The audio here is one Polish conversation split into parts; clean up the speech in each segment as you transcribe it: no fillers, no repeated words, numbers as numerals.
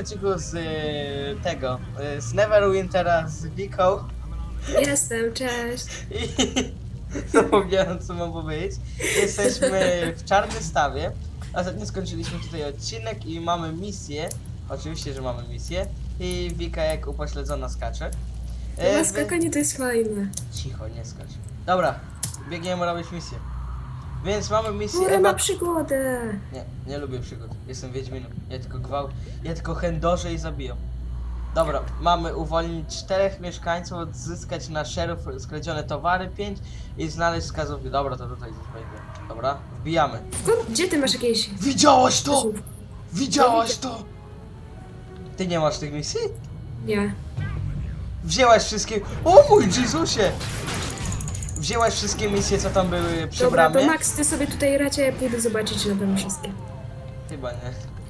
odcinku z tego, z Neverwintera z Wiką. Jestem, cześć. I zapomniałem, co mam powiedzieć. Jesteśmy w Czarnym Stawie. Ostatnio skończyliśmy tutaj odcinek i mamy misję. Oczywiście, że mamy misję. I Wika jak upośledzona skacze. Chyba skakanie to jest fajne. Cicho, nie skacz. Dobra, biegniemy robić misję. Więc mamy misję. Pora na przygodę. Nie lubię przygód. Jestem Wiedźminem. Ja tylko chędożę i zabijam. Dobra, mamy uwolnić 4 mieszkańców, odzyskać na szerów skradzione towary 5 i znaleźć wskazówki. Dobra, to tutaj wejdę. Dobra, wbijamy. Gdzie ty masz jakieś... Widziałaś to? Widziałaś to? Ty nie masz tych misji? Nie. Wzięłaś wszystkie... O mój Jezusie! Wzięłaś wszystkie misje, co tam były przy Dobra, bramie? to Max, ty sobie tutaj raczej, ja pójdę zobaczyć, czy na pewno wszystkie. Chyba nie.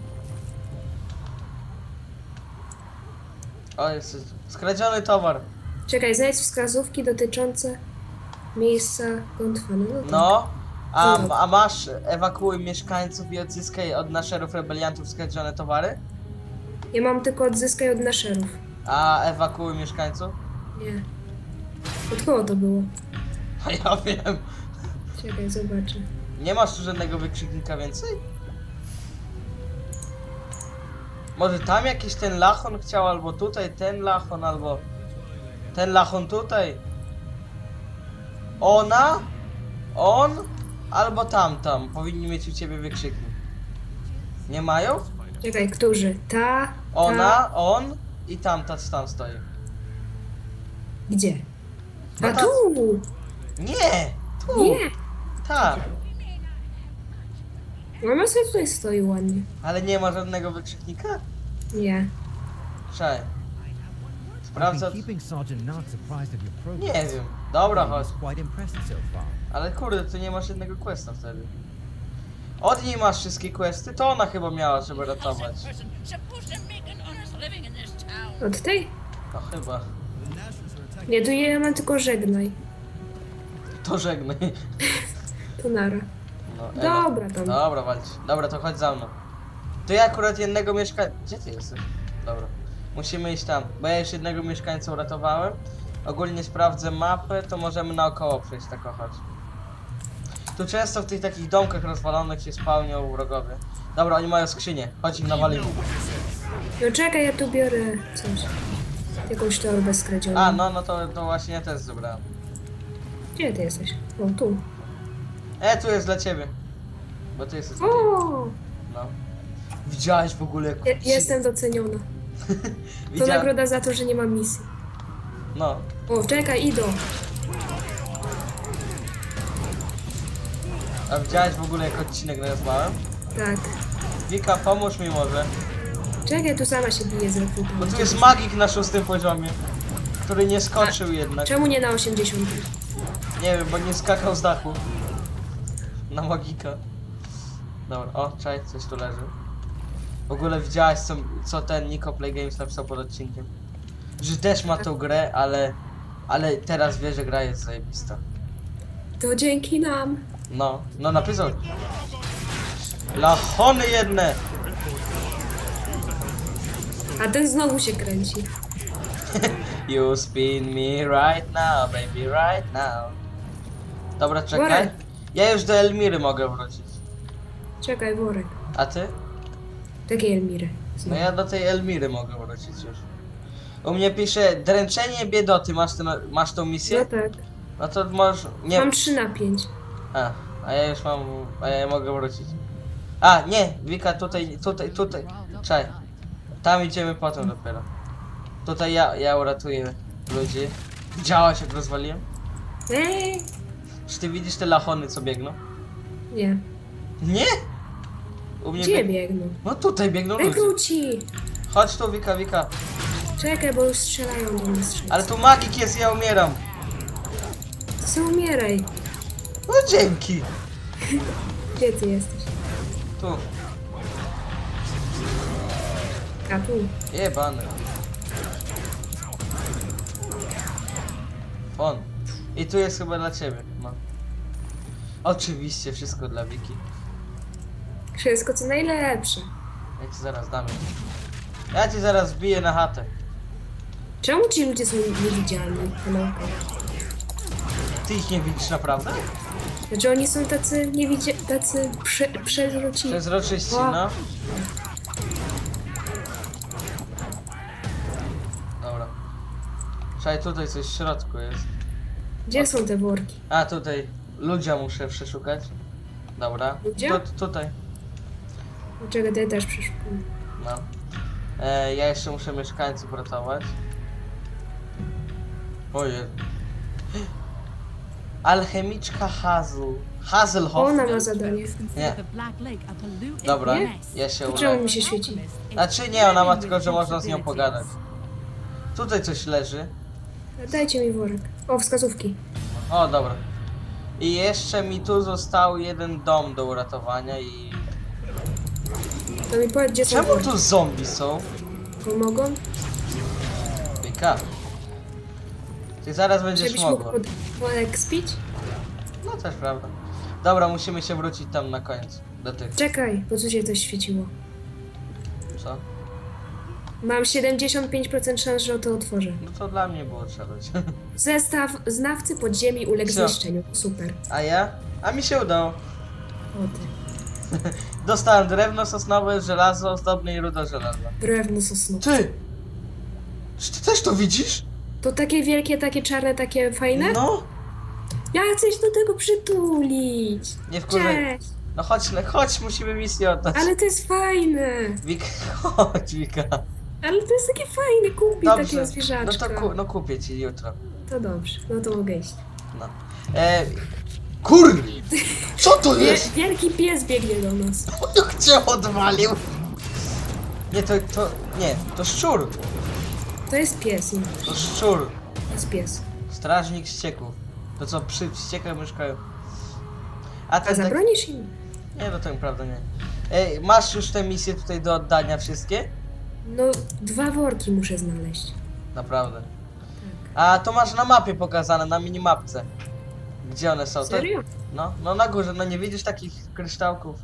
O, jest skradziony towar. Czekaj, znajdź wskazówki dotyczące miejsca klątwy. No, a masz ewakuuj mieszkańców i odzyskaj od naszerów rebeliantów skradzione towary? Ja mam tylko odzyskaj od naszerów. A ewakuuj mieszkańców? Nie. Od kogo to było? A ja wiem. Czekaj, zobaczę. Nie masz tu żadnego wykrzyknika więcej? Może tam jakiś ten lachon chciał, albo tutaj ten lachon, albo ten lachon tutaj. Ona, on, albo tamtam. Powinni mieć u ciebie wykrzyknik. Nie mają? Czekaj, którzy? Ta, Ona, on i tamta tam stoi. Gdzie? No A ta- tu! Nie! Tu! Nie! Tak, Mama sobie tutaj stoi ładnie. ale nie ma żadnego wykrzyknika? Nie. Czekaj. Sprawdzę. Keeping Sergeant Nard surprised at your progress. Nie wiem. Dobra, He chodź. was quite impressed so far. Ale kurde, ty nie masz jednego questa wtedy. Od niej masz wszystkie questy, to ona chyba miała, żeby ratować. Od tej? To chyba. Nie, tu ja mam tylko żegnaj. To żegnaj. To nara. No, Ewa. Dobra, tam. Dobra, walcz. Dobra, to chodź za mną. To ja akurat jednego mieszkańca... Gdzie ty jesteś? Dobra. Musimy iść tam, bo ja już jednego mieszkańca uratowałem. Ogólnie sprawdzę mapę, to możemy naokoło przejść, tak o chodź. Tu często w tych takich domkach rozwalonych się spełnią wrogowie. Dobra, oni mają skrzynię. Chodź ich nawalimy. No czekaj, ja tu biorę coś. Jakąś torbę skradzioną. A, no to właśnie ja też zebrałem. Gdzie ty jesteś? O, tu. Tu jest dla ciebie. Bo ty jesteś. O! No. Widziałeś w ogóle jak... Jestem doceniona. To Widziałem. nagroda za to, że nie mam misji. No. O, czekaj, idą. A widziałeś w ogóle jak odcinek nagrywałem? Tak. Wika, pomóż mi może. Czekaj, tu sama się bije z rekrutą. Bo tu jest magik na 6. poziomie. Który nie skoczył jednak. Czemu nie na 80? Nie wiem, bo nie skakał z dachu. Na magika. Dobra, o, czekaj, coś tu leży. W ogóle widziałaś co ten Niko Play Games napisał pod odcinkiem? Że też ma tą grę, ale teraz wie, że gra jest zajebista. To dzięki nam. No napisał. Lachony jedne! A ten znowu się kręci. You spin me right now, baby, right now. Dobra, czekaj. Worek. Ja już do Elmiry mogę wrócić. Czekaj, worek. A ty? Takiej Elmiry. No ja do tej Elmiry mogę wrócić już. U mnie pisze dręczenie biedoty. Masz tą No misję? tak. No to możesz... Nie. Mam 3 na 5. A ja już mam... A ja mogę wrócić. A, nie! Wika, tutaj. Czekaj. Tam idziemy potem dopiero. Tutaj ja uratuję ludzi. Widziałaś jak rozwaliłem? Ej! Czy ty widzisz te lachony co biegną? Nie. Nie? U mnie Gdzie biegną? No tutaj biegną ludzie. Rekruci! Chodź tu Wika. Czekaj, bo już strzelają do mnie strzelcy. Ale tu magik jest, ja umieram. To sobie umieraj. No dzięki. Gdzie ty jesteś? Tu. A tu. Jebany. On. I tu jest chyba dla ciebie. No. Oczywiście, wszystko dla Wiki. Wszystko co najlepsze. Ja ci zaraz dam. Ja ci zaraz wbiję na chatę. Czemu ci ludzie są niewidzialni? No. Ty ich nie widzisz naprawdę? Znaczy oni są tacy tacy przezroczyści. Przezroczyści, O. no. Dobra. Czekaj, tutaj coś w środku jest. Gdzie są te worki? A, tutaj ludzia muszę przeszukać. Dobra. Ludzia? Tutaj. Czego ty też przeszukuję. No. Ja jeszcze muszę mieszkańców ratować. Ojej. Alchemiczka Hazelhoff. Ona ma zadanie. Nie. Dobra, Nie? ja się To czemu ulę. mi się świeci? Znaczy nie, ona ma tylko, że można z nią pogadać. Tutaj coś leży. Dajcie mi worek. O, wskazówki. O, dobra. I jeszcze mi tu został jeden dom do uratowania i... To mi powiedz, gdzie są Czemu worki. tu zombie są? Pomogą? Pika. Ty zaraz będziesz Żebyś mógł mogła. worek spić? No też prawda. Dobra, musimy się wrócić tam na koniec. Do tych. Czekaj, bo tu się coś świeciło. Co? Mam 75% szans, że to otworzę. No to dla mnie było trzeba. Zestaw znawcy podziemi uległ Co? zniszczeniu. Super. A ja? A mi się udało. O ty. Dostałem drewno sosnowe, żelazo ozdobne i ruda żelaza. Drewno sosnowe. Ty! Czy ty też to widzisz? To takie wielkie, takie czarne, takie fajne? No! Ja chcę się do tego przytulić. Nie wkurzaj. Cześć. No chodź, musimy misję oddać. Ale to jest fajne. Wika, chodź Wika. Ale to jest takie fajne, kupi takiego No zwierzaczka. to no kupię ci jutro. To dobrze, no to mogę iść. No. Kur! Co to jest? Wielki pies biegnie do nas. Jak cię odwalił? Nie, to szczur. To jest pies, nie? To szczur. To jest pies. Strażnik ścieków. To co przy ściekach mieszkają. A ten tak... zabronisz im? Nie, no tak naprawdę nie. Masz już te misje tutaj do oddania wszystkie? No, 2 worki muszę znaleźć. Naprawdę. A to masz na mapie pokazane, na minimapce. Gdzie one są? Serio? No na górze, no nie widzisz takich kryształków.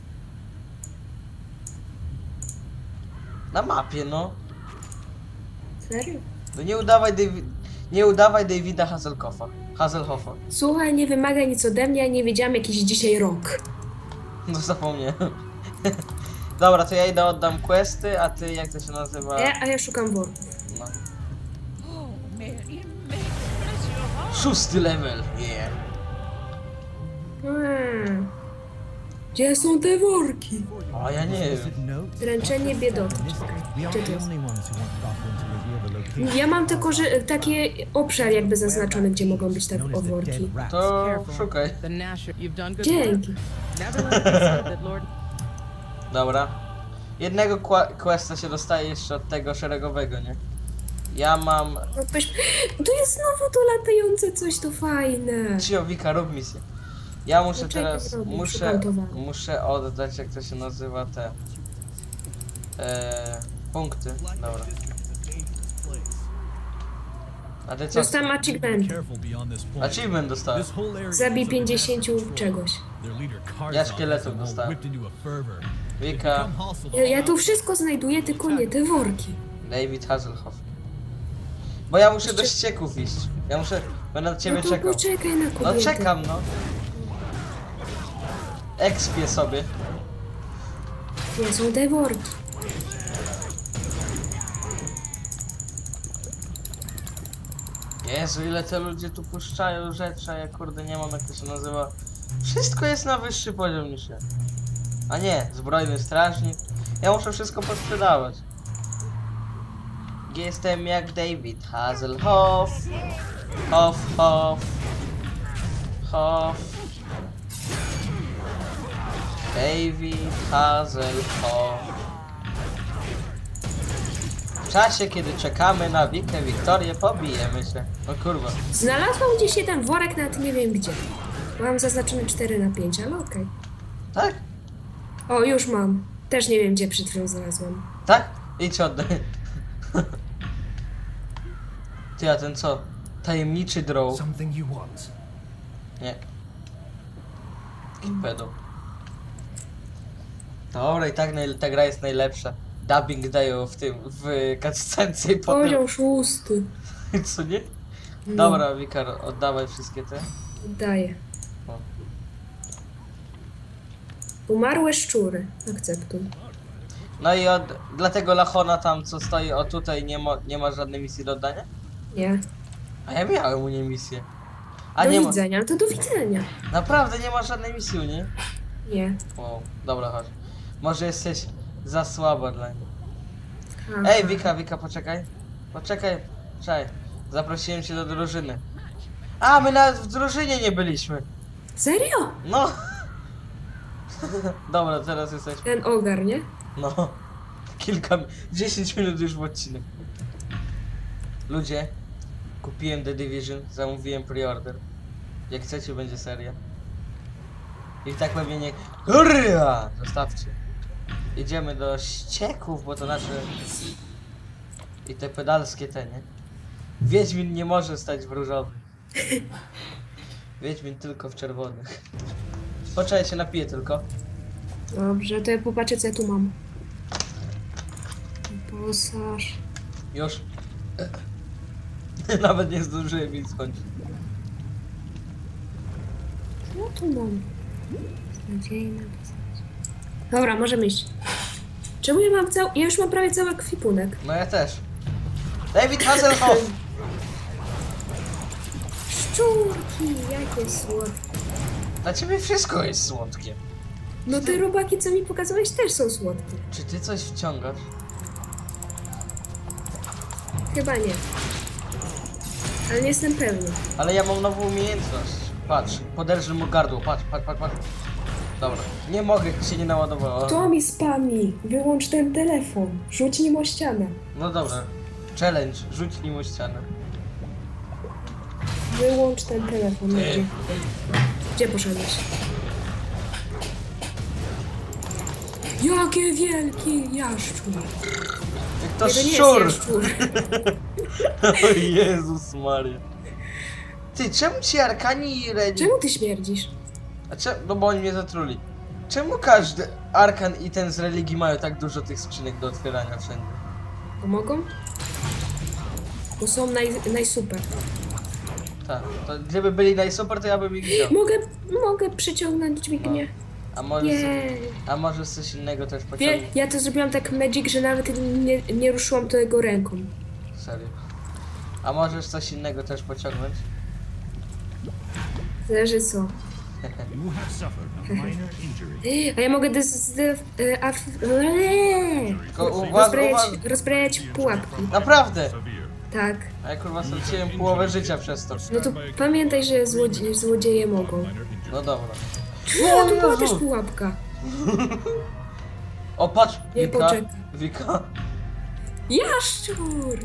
Na mapie, no. Serio? No nie udawaj Davida Hasselhoffa. Słuchaj, nie wymagaj nic ode mnie, ja nie wiedziałam jakiś dzisiaj rok. No zapomniałem. Dobra, to ja idę oddam questy, a ty jak to się nazywa? A ja szukam worków. No. 6. level, yeah. Gdzie są te worki? O, ja nie wiem. Dręczenie biedoty. We aren't Gdzie to the jest? only ones who want Gotham to reveal the location. Ja mam tylko taki obszar jakby zaznaczony, gdzie mogą być tak Known as the worki. Dead Rats. To szukaj. The Nasher, you've done good Dzięki. work. Never let it be said that Lord. Dobra. Jednego questa się dostaje jeszcze od tego szeregowego, nie? Ja mam... No tu jest znowu to latające coś, to fajne. Cio, Wika, rób misję. Ja muszę No czekaj, teraz... robię, szukam towaru. Muszę oddać, jak to się nazywa, te... punkty. Dobra. A ty co? Dostałam achievement. Careful beyond this point. Achievement dostałem. This whole area Zabij is under 50 massive czegoś. Their leader Ja Karzak szkieletów is all dostałem. whipped into a fervor. Wika, Become hostile to Ja all tu wszystko znajduję, tylko nie te worki. David Hasselhoff. Bo ja muszę do ścieków iść. Będę na ciebie No to czekał. poczekaj na kobietę. No czekam, no. Ekspię sobie. Gdzie są te worki? Jezu, ile te ludzie tu puszczają rzeczy, a ja kurde nie mam, jak to się nazywa. Wszystko jest na wyższy poziom niż ja. A nie, zbrojny strażnik. Ja muszę wszystko posprzedawać. Jestem jak David Hasselhoff. Hoff. David Hasselhoff. W czasie, kiedy czekamy na Wikę Wiktorię, pobijemy się. O kurwa. Znalazłam gdzieś jeden worek, nawet nie wiem gdzie. Mam zaznaczony 4 na 5, ale okej. Tak? O, już mam. Też nie wiem, gdzie przed chwilą znalazłam. Tak? Idź oddaj. Ty, a ten co? Tajemniczy draw. Something you want. Nie. Pedo. Dobra, i tak ta gra jest najlepsza. dubbing dają w tym, w cutscence i potem... Poziom 6. Co nie? No. Dobra, Wikar, oddawaj wszystkie te. Daję. O. Umarłe szczury. Akceptuj. No i dla tego Lachona tam, co stoi o tutaj, nie ma żadnej misji do oddania? Nie. A ja miałem u niej misję. A Do nie ma... widzenia, no to do widzenia. Naprawdę nie ma żadnej misji u niej? Nie. Wow, dobra, chodź. Może jesteś za słaba dla niej. Aha. Ej, Wika, poczekaj. Poczekaj, czekaj. Zaprosiłem cię do drużyny. A, my nawet w drużynie nie byliśmy. Serio? No. Dobra, teraz jesteśmy. Ten ogar, nie? No. 10 minut już w odcinek. Ludzie, kupiłem The Division, zamówiłem pre-order. Jak chcecie, będzie seria. I tak pewnie nie... Hurra! Zostawcie. Idziemy do ścieków, bo to nasze... I te pedalskie te, nie? Wiedźmin nie może stać w różowych. Wiedźmin tylko w czerwonych. Poczekaj, się napiję tylko. Dobrze, to ja popatrzę, co ja tu mam. Posaż. Już. Nawet nie zdążyłem jej skończyć. Co tu mam? Beznadziejna postać. Dobra, możemy iść. Czemu ja mam Ja już mam prawie cały ekwipunek. No ja też. David Hasselhoff! Szczurki, jakie słodkie. Dla ciebie wszystko jest słodkie. No te robaki, co mi pokazałeś, też są słodkie. Czy ty coś wciągasz? Chyba nie. Ale nie jestem pewny. Ale ja mam nową umiejętność. Patrz, poderżnę mu gardło, patrz. Dobra, nie mogę, się nie naładowało. Kto mi spami? Wyłącz ten telefon. Rzuć nim o ścianę. No dobra. Challenge, rzuć nim o ścianę. Wyłącz ten telefon. Gdzie? Gdzie poszedłeś? Jakie wielki jaszczur. Jak to Nie, nie jest szczur! jaszczur. O Jezus Maria. Ty, czemu ci Arkani i Reni... Czemu ty śmierdzisz? No bo oni mnie zatruli. Czemu każdy Arkan i ten z religii mają tak dużo tych skrzynek do otwierania wszędzie? Pomogą? Bo są najsuper. Tak, to gdyby byli najsuper, to ja bym ich wziął. Mogę przyciągnąć dźwignię. A może coś innego też Wie, pociągnąć? ja to zrobiłam tak magic, że nawet nie ruszyłam tego ręką. Serio. A możesz coś innego też pociągnąć? Zależy co. You have suffered a minor injury. A ja mogę Tylko rozbrajać pułapki. Naprawdę! Tak. A ja kurwa straciłem połowę życia przez to. No to pamiętaj, że złodzieje mogą. No dobra. No, tu była też pułapka. O patrz! Nie Wika! poczekaj. Wika! Jaszczur!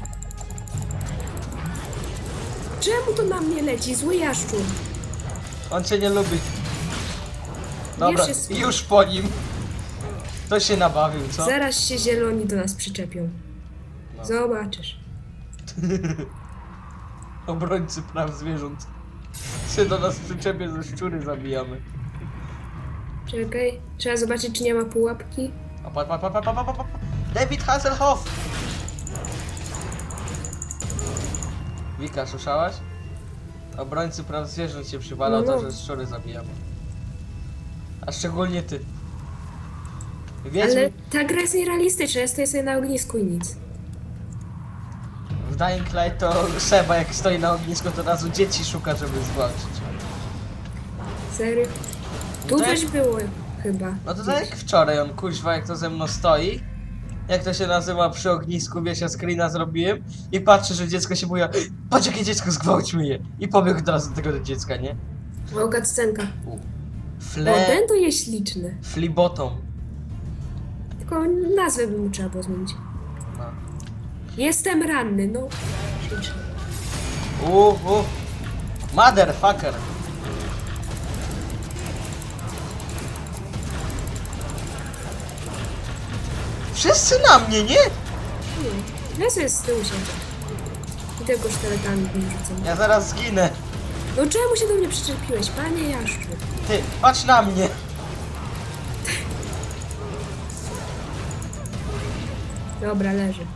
Czemu to na mnie leci? Zły jaszczur. On cię nie lubi. Dobra, Już jest- już po nim. To się nabawił, co? Zaraz się zieloni do nas przyczepią. No. Zobaczysz. Obrońcy praw zwierząt. Się do nas przyczepie, ze szczury zabijamy. Czekaj. Trzeba zobaczyć, czy nie ma pułapki. A pa. David Hasselhoff! Wika, słyszałaś? Obrońcy praw zwierząt się przywalą, No. to że szczury zabijamy. A szczególnie ty. Wiedźmin, Ale ta gra jest nierealistyczna. Ja stoję sobie na ognisku i nic. w Dying Light to Seba jak stoi na ognisku, to od razu dzieci szuka, żeby zgwałcić. Serio? No Tu to coś jak- było chyba. No to tak jak wczoraj on kuźwa jak to ze mną stoi. Jak to się nazywa przy ognisku, wiesz, ja screena zrobiłem i patrzę, że dziecko się buja. Patrz jakie dziecko, zgwałćmy je! I pobiegł od razu do tego dziecka, nie? O, cutscenka. O, Fle... ten to jest śliczny. Flibotom. Tylko nazwę by mu trzeba było zmienić. No. Jestem ranny, no. Śliczny. Motherfucker! Wszyscy na mnie, nie? Ja sobie z tyłu siedzę. I tylko sztyletami mi rzucam. Ja zaraz zginę. No czemu się do mnie przyczepiłeś, panie Jaszczu? Ty, patrz na mnie. Dobra, leży.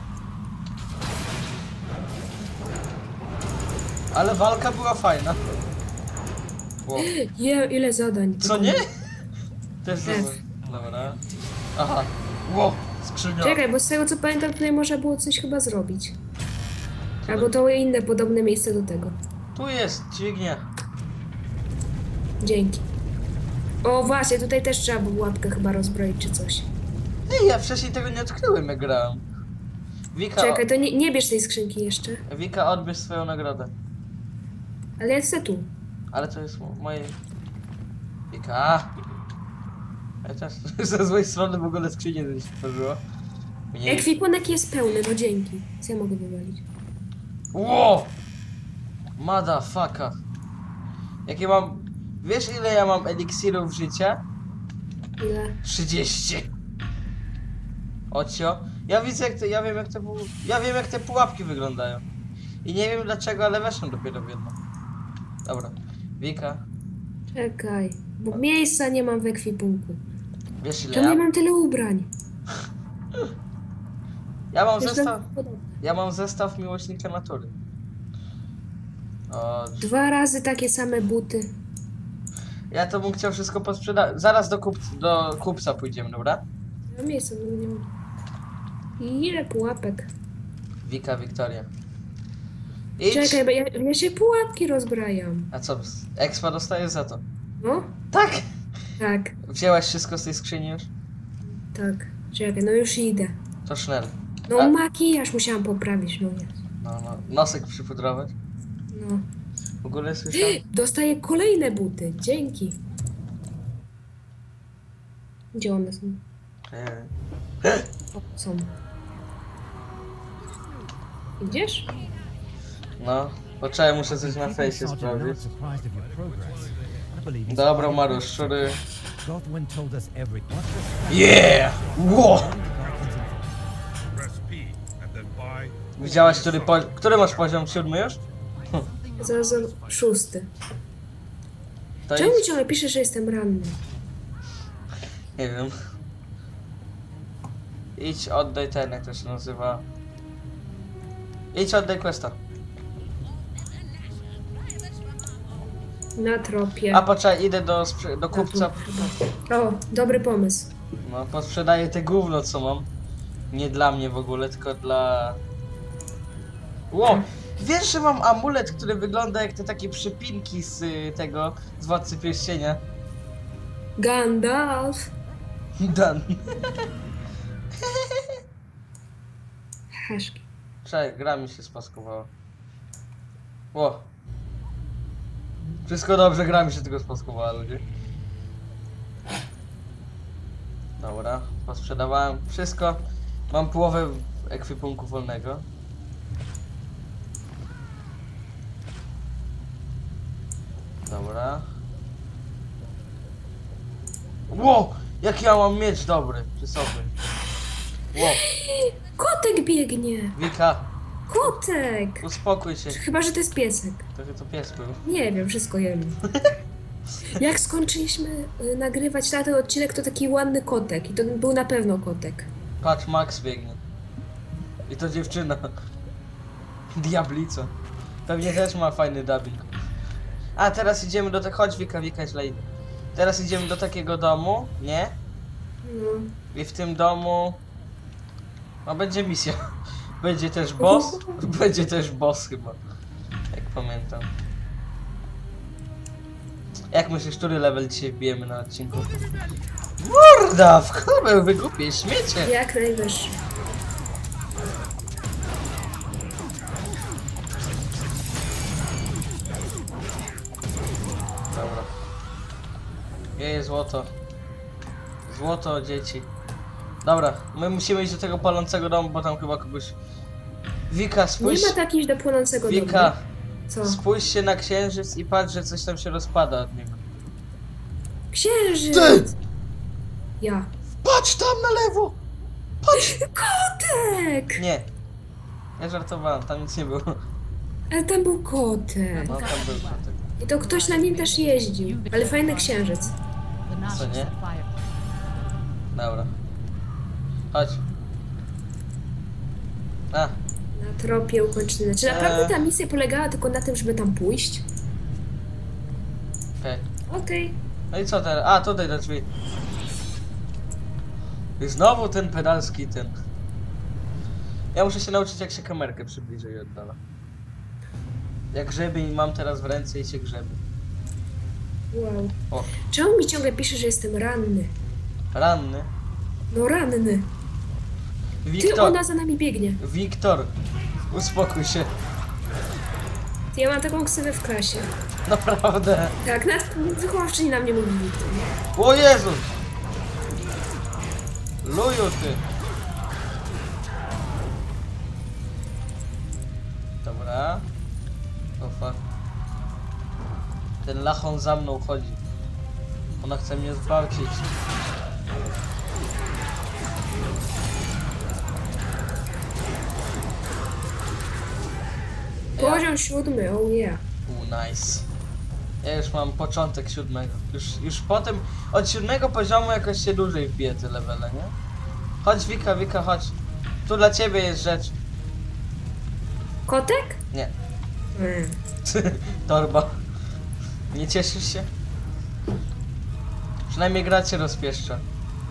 Ale walka była fajna. Wow. Ile zadań. Co nie? Też dobra. Aha. Wow, skrzynia. Czekaj, bo z tego co pamiętam, tutaj można było coś chyba zrobić. Albo to inne podobne miejsce do tego. Tu jest dźwignia. Dzięki. O właśnie, tutaj też trzeba było łapkę chyba rozbroić czy coś. Ej, ja wcześniej tego nie odkryłem, jak grałem. Wika, Czekaj, to nie bierz tej skrzynki jeszcze. Wika, odbierz swoją nagrodę. Ale ja chcę tu. Ale to jest moje... Wika. Ja też ze złej strony w ogóle skrzynię coś tworzyło. Mniej... Ekwipunek jest pełny, no dzięki. Co ja mogę wywalić? Wow! Motherfucker. Jakie mam... Wiesz ile ja mam eliksirów życia? Ile? 30. Ocio. Ja widzę jak te... Ja wiem jak te pułapki wyglądają. I nie wiem dlaczego, ale weszłem dopiero w jedno. Dobra. Wika. Czekaj, bo miejsca nie mam w ekwipunku. Wiesz ile Czemu ja... nie mam tyle ubrań? Ja mam Jestem zestaw... podobna. Ja mam zestaw miłośnika natury. O, 2 razy takie same buty. ja to bym chciał wszystko posprzedać. Zaraz do kupca pójdziemy, dobra? Nie mam miejsca, no nie mam. Ile pułapek? Wika, Wiktoria. Idź. Czekaj, bo ja się pułapki rozbrajam. A co, expa dostajesz za to? No? Tak! Tak, Wzięłaś wszystko z tej skrzyni już? tak. Czekaj, no już idę. To sznel. No A- makijaż musiałam poprawić, no nie. No, nosek przypudrować. No. W ogóle słyszałem? Dostaję kolejne buty, dzięki. Gdzie one są? O, są. Idziesz? No, poczekaj, muszę coś na fejsie sprawdzić. Dobra, Marusz, szczury. Gothwin told us every... Yeah! Wow! Press P and then buy... Widziałaś, który masz poziom? 7 już? Zaraz 6. To Czemu mi idź. ciągle pisze, że jestem ranny? Nie wiem. Idź, oddaj ten, jak to się nazywa. Idź, oddaj questa. Na tropie. A poczekaj, idę do kupca. O, dobry pomysł. No, posprzedaję te gówno, co mam. Nie dla mnie w ogóle, tylko dla... Wow! Wiesz, że mam amulet, który wygląda jak te takie przypinki z tego, z Władcy Pierścienia? Gandalf. Dan. Haszki. Czekaj, gra mi się spaskowała. Wow. Wszystko dobrze, gra mi się tylko spaskowała, ludzie. Dobra, posprzedawałem wszystko. Mam połowę ekwipunku wolnego. Dobra. Wow! Jaki ja mam miecz dobry przy sobie. Wow. Kotek biegnie. Wika, Kotek. uspokój się. Chyba, że to jest piesek. To pies był. Nie wiem, wszystko jedno. Jak skończyliśmy nagrywać na ten odcinek, to taki ładny kotek. I to był na pewno kotek. Patrz, Max biegnie. I to dziewczyna. Diablica. Pewnie też ma fajny dubbing. A, teraz idziemy do tego... Chodź, Wika, źle idę. Teraz idziemy do takiego domu, nie? No. I w tym domu... No, będzie misja. Będzie też boss. Będzie też boss chyba. Jak pamiętam. Jak myślisz, który level dzisiaj wbijemy na odcinku? Morda! W kubę wygłupię, śmiecie! Jak najwyższy. Dobra. Jej, złoto. Złoto, dzieci. Dobra, my musimy iść do tego palącego domu, bo tam chyba kogoś... Wika, spójrz... Nie ma takich do płonącego Wika, domu. Co? spójrz się na księżyc i patrz, że coś tam się rozpada od niego. Księżyc! Ty! Ja. Patrz tam na lewo! Kotek! Nie. Ja żartowałem, tam nic nie było. Ale tam był kotek. No, tam był kotek. I to ktoś na nim też jeździł. Ale fajny księżyc. Co nie? Dobra. Chodź. Tropie ukończone. Czy naprawdę ta misja polegała tylko na tym, żeby tam pójść? Okej. Okej. No i co teraz? A, tutaj do drzwi. I znowu ten pedalski ten. Ja muszę się nauczyć, jak się kamerkę przybliża i oddala. Jak grzebień mam teraz w ręce i się grzebię. Wow. O, Czemu mi ciągle pisze, że jestem ranny? ranny. No ranny. Ty, Wiktor, ona za nami biegnie. Wiktor, uspokój się. Ty, ja mam taką ksywę w klasie. Naprawdę. Tak, nawet wychowawczyni na mnie mówi Wiktor. O Jezu! Luju ty. Dobra. O fuck. Ten lachon za mną chodzi. Ona chce mnie zgwałcić. Poziom 7, oh yeah. Nice. Ja już mam początek 7. Już potem od 7 poziomu jakoś się dłużej wbije te levele, nie? Chodź Wika, chodź. Tu dla ciebie jest rzecz. Kotek? Nie. Mm. Torba. Nie cieszysz się? Przynajmniej gra cię rozpieszcza.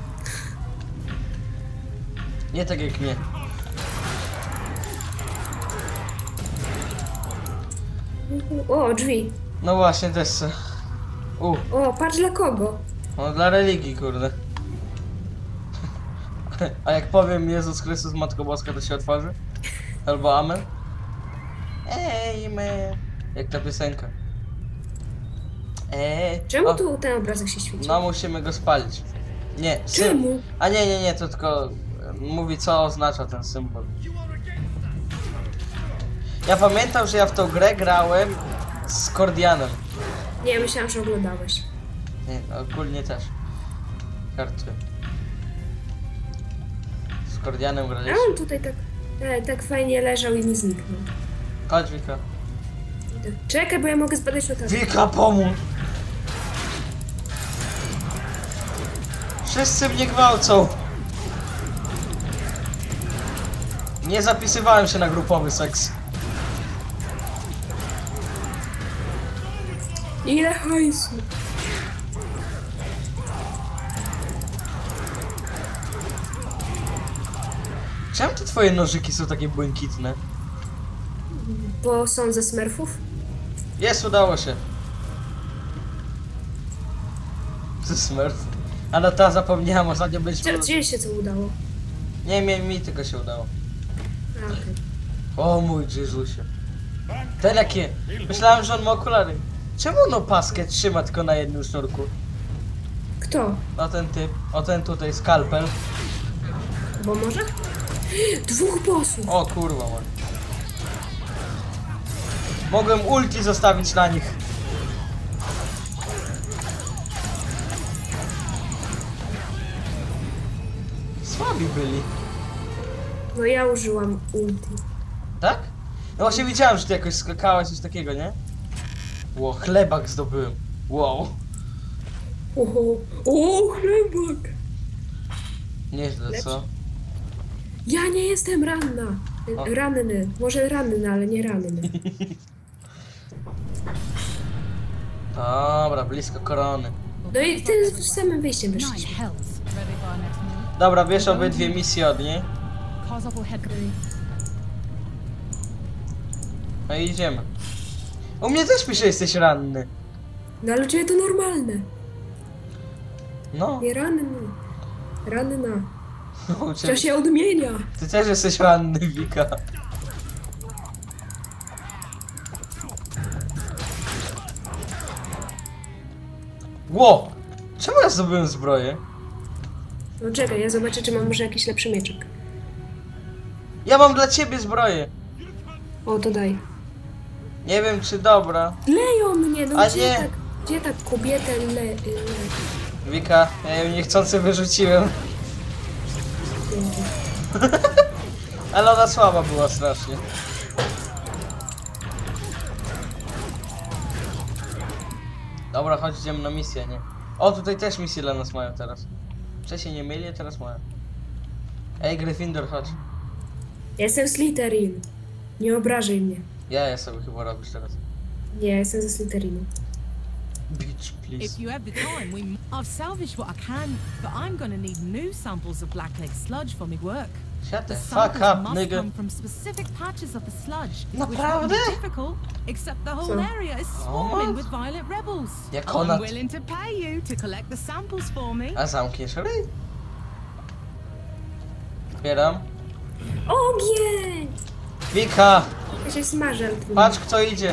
Nie tak jak mnie. O, drzwi. No właśnie, też se. O, patrz dla kogo. No dla religii, kurde. A jak powiem Jezus Chrystus, Matko Boska, to się otworzy? Albo Amen? Amen. Jak ta piosenka. Czemu o, tu ten obrazek się świeci? No musimy go spalić. Nie, Czemu? A nie, to tylko mówi co oznacza ten symbol. Ja pamiętam, że ja w tą grę grałem z Kordianem. Nie, myślałam, że oglądałeś. Nie, ogólnie też. Karty. Z Kordianem A graliśmy. on tutaj tak fajnie leżał i nie zniknął. Chodź Wika. Czekaj, bo ja mogę zbadać notatki. Wika, pomóż! Wszyscy mnie gwałcą! Nie zapisywałem się na grupowy seks. Ile hajsu? Czemu te twoje nożyki są takie błękitne? Bo są ze smerfów? Jest, udało się. Ze Smurf. A no ta zapomniałam, ostatnio byliśmy... Gdzie się co udało? Nie, mi tylko się udało. A, okej. O mój Jezusie. Ten jakie... Myślałem, że on ma okulary. Czemu on opaskę trzyma tylko na jednym sznurku? Kto? O ten typ, o ten tutaj skalpel. Bo może? 2 bossów! O kurwa man. Mogłem ulti zostawić na nich. Słabi byli. No ja użyłam ulti. Tak? No właśnie widziałem, że ty jakoś skakałaś, coś takiego, nie? Ło, chlebak zdobyłem. Wow. Oho. O, chlebak! Nieźle, co? Ja nie jestem ranna. O. Ranny. Może ranny, ale nie ranny. Dobra, blisko korony. No i tym samym wyjściem Nine wyszliśmy. hells. Ready for our next move. Dobra, bierz obydwie misje od niej. Cause up head. No i idziemy. U mnie też pisze, jesteś ranny. No ale czy to normalne? No, Nie ranny. Ranna. u To ciebie. się odmienia. Ty też jesteś ranny, Wika. Ło! Czemu ja zdobyłem zbroję? No czekaj, ja zobaczę, czy mam może jakiś lepszy mieczek. Ja mam dla ciebie zbroję. O, to daj. Nie wiem, czy dobra. Leją mnie, no A gdzie nie. tak, gdzie tak kobietę Wika, ja ją niechcący wyrzuciłem. Ale ona słaba była strasznie. Dobra, chodź, idziemy na misję, nie? O, tutaj też misje dla nas mają teraz. Wcześniej nie mieli, a teraz mają. Ej, Gryffindor, chodź. Jestem Slytherin. Nie obrażaj mnie. Ja sobie chyba robisz teraz. Nie, jestem ze Slytherinu. Bitch, please. If you have the time, I've salvaged what I can, but I'm gonna need new samples of Blackleg sludge for my work. Shut the The fuck samples up, must nigga. come from specific patches of the sludge, which Naprawdę? won't be difficult, except the whole Co? area is Oh, swarming what? with violent rebels. Jak I'm ona- willing to pay you to collect the samples for me. A zamkniesz ryj? Otwieram. Ogień! Wika! Ja się smażę. Patrz kto idzie.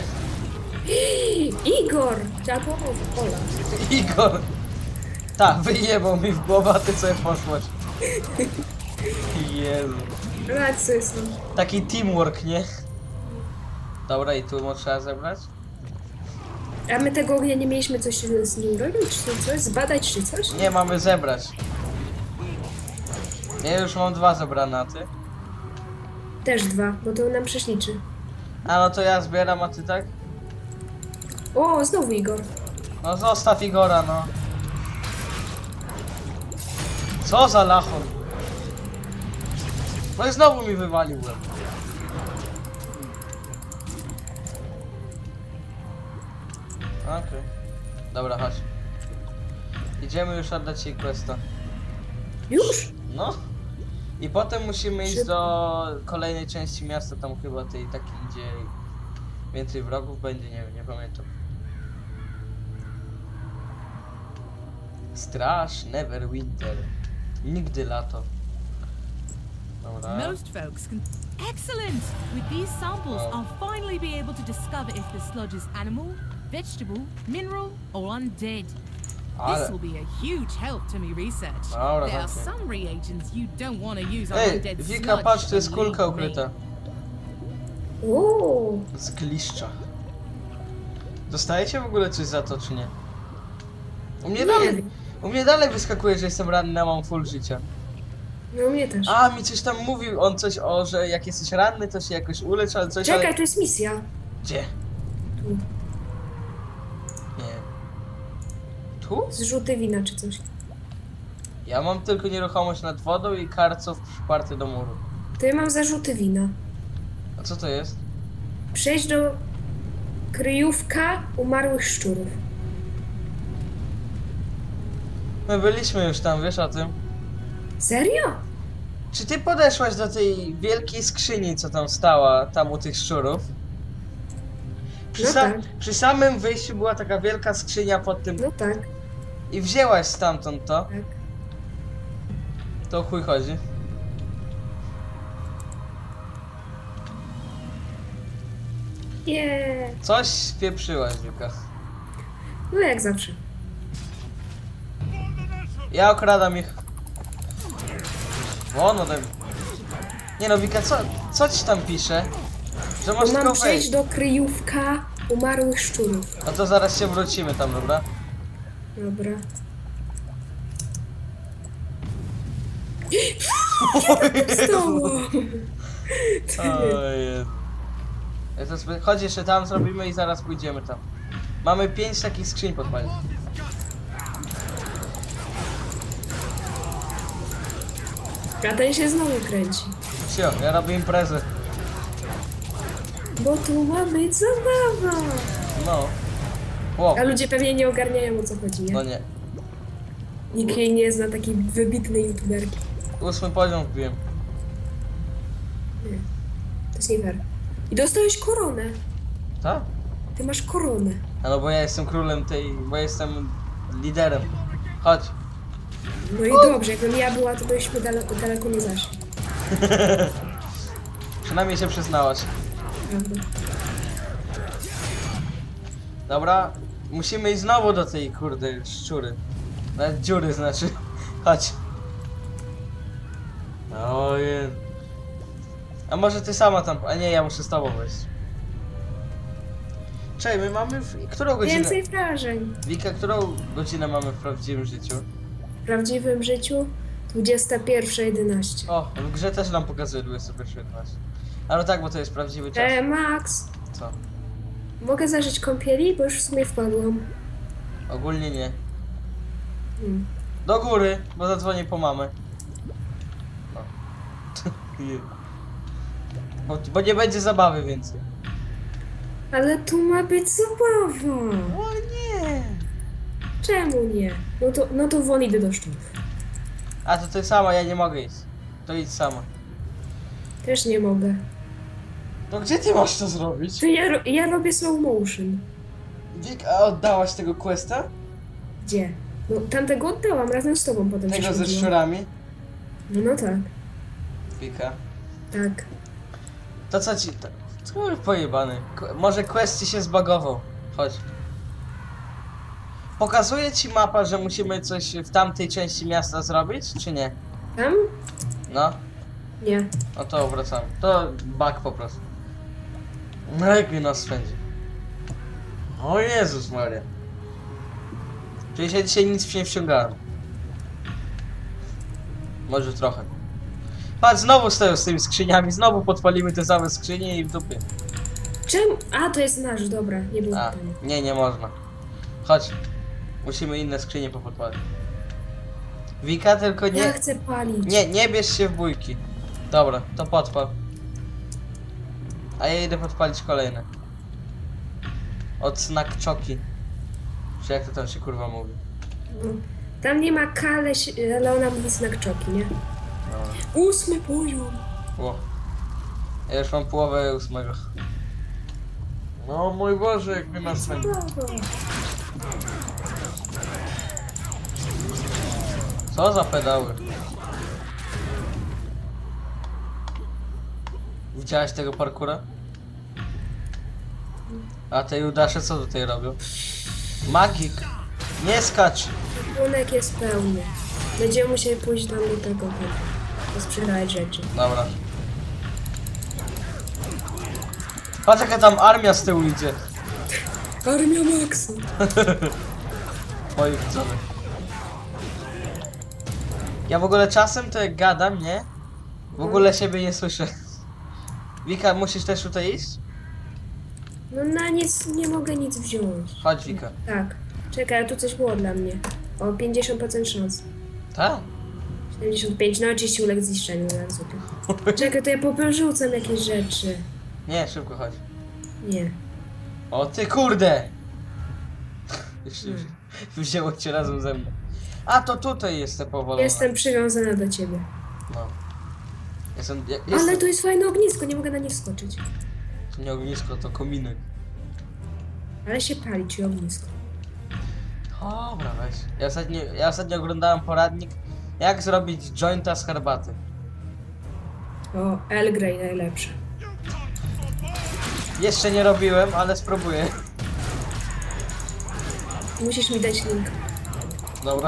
Igor! Albo Ola. Igor! Tak, wyjebał mi w głowę, a ty sobie poszłaś. Jezu. Racy są. Taki teamwork, nie? Dobra, i tu trzeba zebrać? A my tego ognia nie mieliśmy coś z nim robić? Czy coś? Zbadać czy coś? Nie, mamy zebrać. Ja już mam 2 zebrane, a ty? Też 2, bo to nam prześliczy. A no to ja zbieram, a ty tak? O, znowu Igor. No zostaw Igora, no. Co za lachon? No i znowu mi wywalił łeb. Okej. Dobra, chodź. Idziemy już oddać jej questa. Już? No. I potem musimy iść Szybko. do kolejnej części miasta, tam chyba tej takiej, gdzie więcej wrogów będzie, nie wiem, nie pamiętam. Straż Neverwinter. Nigdy lato. Dobra. Most folks can. Excellent! With these samples, Wow. I'll finally be able to discover if the sludge is animal, vegetable, mineral, or undead. This Ale... will be a huge help to me research. Dobra, There are chodźmy. some reagents you don't want to use on Ej, undead Wika, sludge. patrz, tu jest believe kulka me. ukryta. O, Z gliszcza. Dostajecie w ogóle coś za to, czy nie? U mnie Nie dalej... wiem. U mnie dalej wyskakuje, że jestem ranny, a mam full życia. no mnie też. A, mi coś tam mówił on coś o, że jak jesteś ranny, to się jakoś ulecz, ale coś... Czekaj, Ale... to jest misja. Gdzie? Tu. Nie. Tu? Zrzuty wina czy coś. Ja mam tylko nieruchomość nad wodą i karców przyparty do muru. To ja mam zarzuty wina. A co to jest? Przejść do kryjówka umarłych szczurów. My byliśmy już tam, wiesz o tym? Serio? Czy ty podeszłaś do tej wielkiej skrzyni, co tam stała, tam u tych szczurów? No tak. Przy samym wyjściu była taka wielka skrzynia pod tym... No tak, I wzięłaś stamtąd to? tak. To o chuj chodzi. Nie. Coś spieprzyłaś, Wika. No jak zawsze. Ja okradam ich. O, no nie no, Wika, co ci tam pisze? Że masz Bo mam tylko przejść wejść. do kryjówka umarłych szczurów. No to zaraz się wrócimy tam, dobra? Dobra. Stało. Ojej. Chodź jeszcze tam, zrobimy i zaraz pójdziemy tam. Mamy 5 takich skrzyń podpalić. A ten się znowu kręci. Cio, ja robię imprezę. Bo tu ma być zabawa. No. Ło, A ludzie pewnie nie ogarniają, o co chodzi, nie? no nie. Nikt jej nie zna, takiej wybitnej youtuberki. 8 poziom wbiłem. Nie. To jest nie fair. I dostałeś koronę. Tak? Ty masz koronę. A no bo ja jestem królem tej, bo jestem liderem. Chodź. No i dobrze, jakbym ja była, to byśmy daleko nie zaszli. Przynajmniej się przyznałaś. Prawda? Dobra, musimy iść znowu do tej kurde szczury. Nawet dziury znaczy. Chodź. Ojej. A może ty sama tam, a nie, ja muszę z tobą wejść. Czekaj, my mamy którą godzinę? Więcej wrażeń. Wika, którą godzinę mamy w prawdziwym życiu? W prawdziwym życiu 21:11. O, w grze też nam pokazuje 21:11. A no tak, bo to jest prawdziwy czas. Max, Co? mogę zażyć kąpieli, bo już w sumie wpadłam. Ogólnie nie. Hmm. Do góry, bo zadzwonię po mamę. No. Bo nie będzie zabawy więcej. Ale tu ma być zabawa. O nie! Czemu nie? No to won idę do szczurów. A to ty sama, ja nie mogę iść. To idź sama. Też nie mogę. No gdzie ty masz to zrobić? To ja robię slow motion. Wik, a oddałaś tego questa? Gdzie? No tamtego oddałam razem z tobą potem. Tego ze przychodziłam. szczurami? No tak. Wika. Tak. To co ci... To pojebany. Może quest ci się zbagował. Chodź. Pokazuje ci mapa, że musimy coś w tamtej części miasta zrobić, czy nie? Tam? No. Nie. No to wracamy. To bug po prostu. No jak mnie nas spędzi. O Jezus Maria. Czyli się dzisiaj nic nie wciągałem. Może trochę. Patrz, znowu stoją z tymi skrzyniami, znowu podpalimy te same skrzynie i w dupie. Czemu? A, to jest nasz, dobra. Nie było A, pytania. nie można. Chodź. Musimy inne skrzynie popodpalić. Wika, tylko Ja nie... chcę palić. Nie bierz się w bójki. Dobra, to podpal. A ja idę podpalić kolejne. Od snack czoki. Czy jak to tam się kurwa mówi? No. Tam nie ma kaleś, ale ona mówi znak czoki, nie? Dobra. 8 poziom. Ło. Ja już mam połowę 8. No mój Boże, jak mnie nas spędzi. Co za pedały? Widziałeś tego parkura? A te Judasze co tutaj robią? Magik! Nie skacz! Łunek jest pełny. Będziemy musieli pójść tam do tego, sprzedać rzeczy. Dobra. Patrz jaka tam armia z tyłu idzie. Armia Maxa. Moich widzowych. Ja w ogóle czasem to jak gadam, nie? W ogóle siebie nie słyszę. Wika, musisz też tutaj iść? No na nic, nie mogę nic wziąć. Chodź Wika. Tak. Czekaj, a tu coś było dla mnie. O 50% szans. Tak? 75, no oczywiście uległ zniszczeniu na zupełnie. Czekaj, to ja popężucam jakieś rzeczy. Nie, szybko chodź. Nie. O ty kurde! Wzięło cię razem ze mną. A to tutaj jest te powolone. Jestem przywiązana do ciebie. No. Jestem... Ale tu jest fajne ognisko, nie mogę na nie wskoczyć. To nie ognisko, to kominek. Ale się pali ci ognisko. Dobra, weź. Ja ostatnio oglądałem poradnik, jak zrobić jointa z herbaty. O, Earl Grey najlepsze. Jeszcze nie robiłem, ale spróbuję. Musisz mi dać link. Dobra.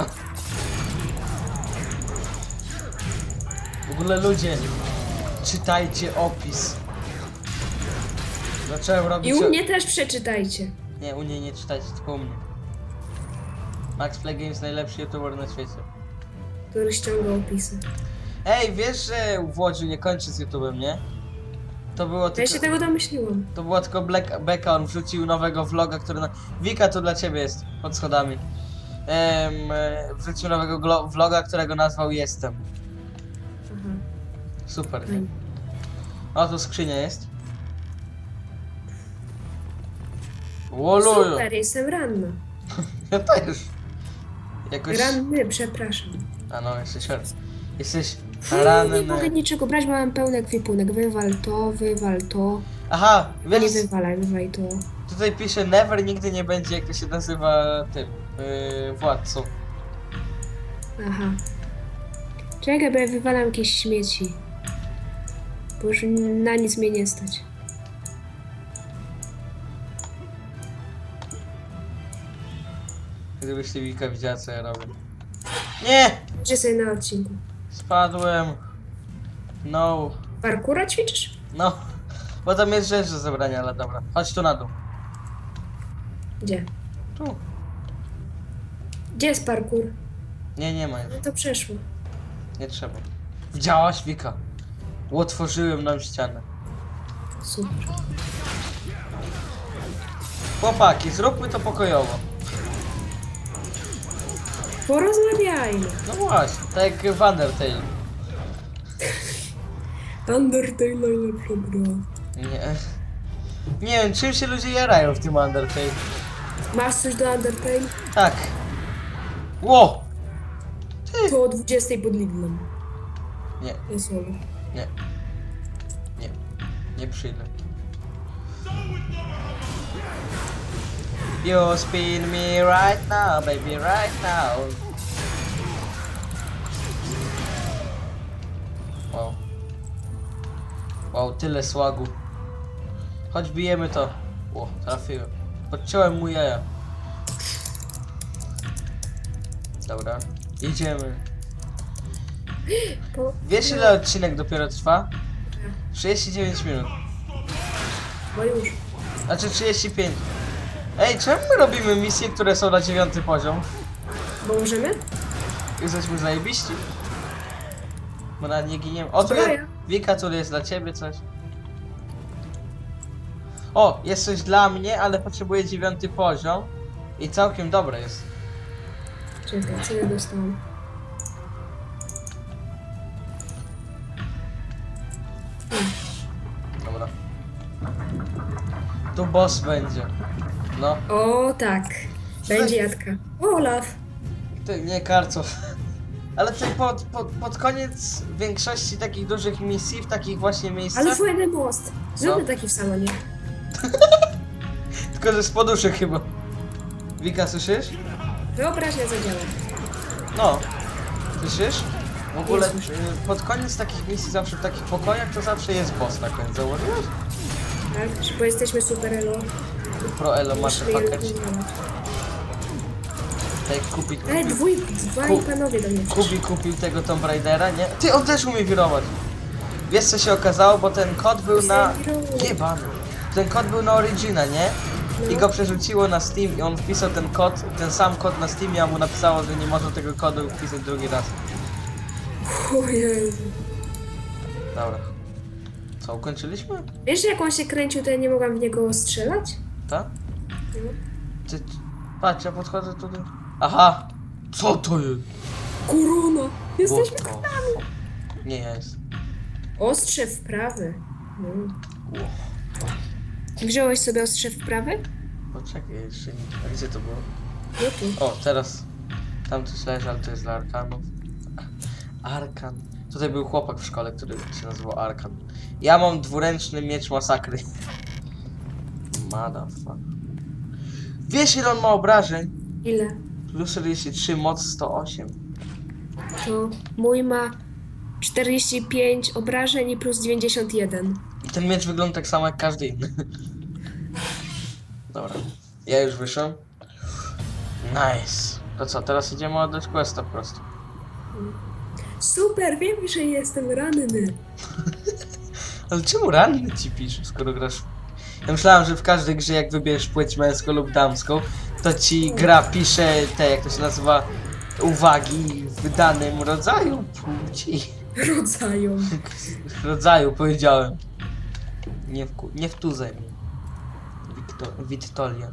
W ogóle ludzie, czytajcie opis. Zacząłem robić... I u mnie też przeczytajcie. Nie, u niej nie czytajcie, tylko u mnie. Max Play Games najlepszy youtuber na świecie. Który ściąga opisy. Ej, wiesz, że w Łodzi nie kończy z YouTube'em, nie? To było Ja tylko... się tego domyśliłam. To była tylko Beka, on wrzucił nowego vloga, który na... Wika, tu dla ciebie jest, pod schodami. Wrzucił nowego vloga, którego nazwał Jestem. Aha. Super, nie? Fajnie. O, tu skrzynia jest. Łoluju! Super, jestem ranna. Ja też. Jakoś... Ranny, przepraszam. A no, jesteś Nie ranny. mogę niczego brać, bo mam pełny ekwipunek. Wywal to. Aha, Nie wiesz, wywalaj to. tutaj pisze never, nigdy nie będzie, jak to się nazywa tym, władcą. Aha. Czekaj, bo ja wywalam jakieś śmieci. Bo już na nic mnie nie stać. Gdybyś ty Wika widziała, co ja robię. Nie! Gdzie sobie na odcinku? Spadłem. No. Parkura ćwiczysz? No. Bo tam jest rzecz do zebrania, ale dobra. Chodź tu na dół. Gdzie? Tu. Gdzie jest parkour? Nie ma już. No to przeszło. Nie trzeba. Widziałaś, Wika? Otworzyłem nam ścianę. Super. Chłopaki, zróbmy to pokojowo. Porozmawiajmy. No właśnie, tak jak w Undertale. Undertale najlepsza gra. Nie. Nie wiem, czym się ludzie jarają w tym Undertale. Masz coś do Undertale? Tak. Ło! To o 20 pod Lidlem. Nie, Jest solo. nie. Nie. Nie przyjdę. You spin me right now, baby, right now. Wow. Wow, tyle słagu. Chodź bijemy to. Ło, trafiłem. Podciąłem mu jaja. Dobra, idziemy. Wiesz ile odcinek dopiero trwa? 39 minut. No już. Znaczy 35. Ej, czemu my robimy misje, które są na 9 poziom? Bo możemy? Jesteśmy zajebiści. Bo nawet nie giniemy. O, tu jest... Zbroja. Wika, tu jest dla ciebie coś. O, jest coś dla mnie, ale potrzebuję 9 poziom. I całkiem dobre jest. Czekaj, co ja dostałam? Dobra. Tu boss będzie. No, O tak. Będzie jadka. Olaf. ty nie Karcow. Ale ty pod koniec większości takich dużych misji, w takich właśnie miejscach... Ale fajny most. Zróbmy taki w salonie. Tylko, że z poduszek chyba. Wika, słyszysz? Wyobraźnia zadziała. No. Słyszysz? W ogóle Nie słyszę. pod koniec takich misji, zawsze w takich pokojach, to zawsze jest boss na końcu. Zauważyłeś? Tak? Bo jesteśmy super elo. Pro elo masz Musimy je pakiet. wykonywać. Tak kupić. Ej, dwaj panowie do mnie przyszli. Kupił tego Tomb Raidera, nie? Ty, on też umie wirować. Wiesz co się okazało, bo ten kod był na... Jebany. Ten kod był na Origina, nie? I go przerzuciło na Steam i on wpisał ten kod, ten sam kod na Steamie, a mu napisało, że nie można tego kodu wpisać drugi raz. O Jezu. Dobra. Co, ukończyliśmy? Wiesz, jak on się kręcił, to ja nie mogłam w niego strzelać? Tak? No. Ty, patrz, ja podchodzę tutaj. Aha! Co to jest? Korona! Jesteśmy What the królami! fuck? Nie jest. Ostrze wprawy. No. Ło. Wziąłeś sobie ostrze wprawy? Poczekaj jeszcze nie. A gdzie to było? No tu. O, teraz. Tam coś leży, ale to jest dla Arkanów. Arkan. Tutaj był chłopak w szkole, który się nazywał Arkan. Ja mam dwuręczny miecz masakry. Motherfucker. Wiesz ile on ma obrażeń? Ile? Plus 43, moc 108. To mój ma 45 obrażeń i plus 91. I ten miecz wygląda tak samo jak każdy inny. Dobra. Ja już wyszłem. Nice. To co, teraz idziemy oddać questa po prostu. Super, wiem, że jestem ranny. Ale czemu ranny ci pisze, skoro grasz? Ja myślałem, że w każdej grze jak wybierzesz płeć męską lub damską, to ci gra pisze te, jak to się nazywa, uwagi w danym rodzaju płci. Rodzają. Rodzaju powiedziałem. Nie wtuzaj mnie. Wittolia.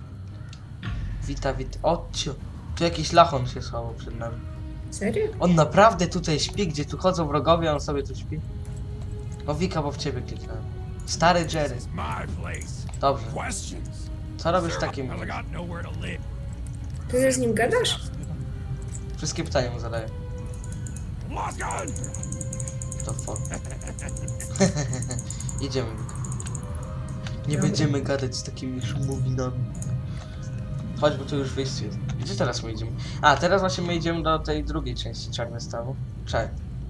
O cio. Tu jakiś lachon się schował przed nami. Serio? On naprawdę tutaj śpi, gdzie tu chodzą wrogowie, on sobie tu śpi. O Wika, bo w ciebie kliknąłem. Stary Jerry. This is my place. Dobrze. Questions? Co robisz w takim? Well, I got nowhere to live. Ty z nim gadasz? Wszystkie pytania mu zadaję. Lost gun! To fuck. Idziemy, Wika. Nie Dobra. będziemy gadać z takimi szumowinami. Chodź, bo tu już wyjście jest. Gdzie teraz my idziemy? A, teraz właśnie my idziemy do tej drugiej części Czarnystanu. Czekaj.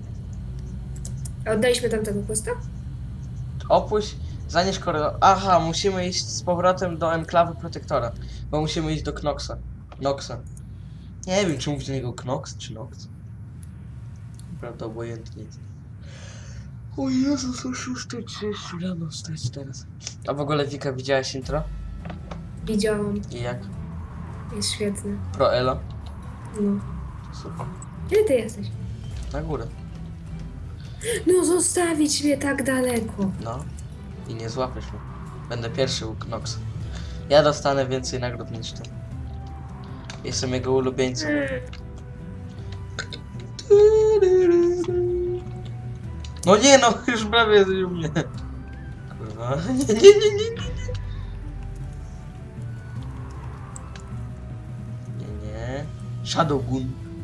A oddaliśmy tam tego questa? Opuść, zanieś korytarz. Aha, musimy iść z powrotem do enklawy protektora. Bo musimy iść do Knoxa. Noxa. Nie wiem, czy mówić do niego Knox czy Nox. Prawda, obojętnie jest. O Jezus, o 6:30 rano wstać teraz. A w ogóle Wika, widziałaś intro? Widziałam. I jak? Jest świetny. Pro Elo? No. Super. Gdzie ty jesteś? Na górę. No zostawić mnie tak daleko. No. I nie złapiesz mnie. Będę pierwszy u Knoxa. Ja dostanę więcej nagród niż ty. Jestem jego ulubieńcą. No nie no, już prawie jesteś u mnie. Kurwa. Nie. Nie. Shadowgun.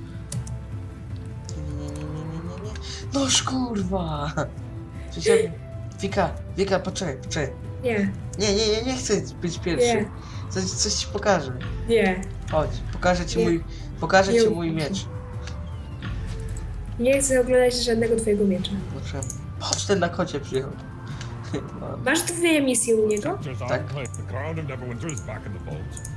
Nie. Noż kurwa. Przecież... Wika, poczekaj. Nie, Nie chcę być pierwszy. Nie. Coś ci pokażę. nie. Chodź, pokażę ci Nie. mój miecz. Nie chcę oglądać żadnego twojego miecza. Proszę. Chodź, ten na kocie przyjechał. No. Masz dwie misje u niego? Tak. The crown of Neverwinter is back in the vault.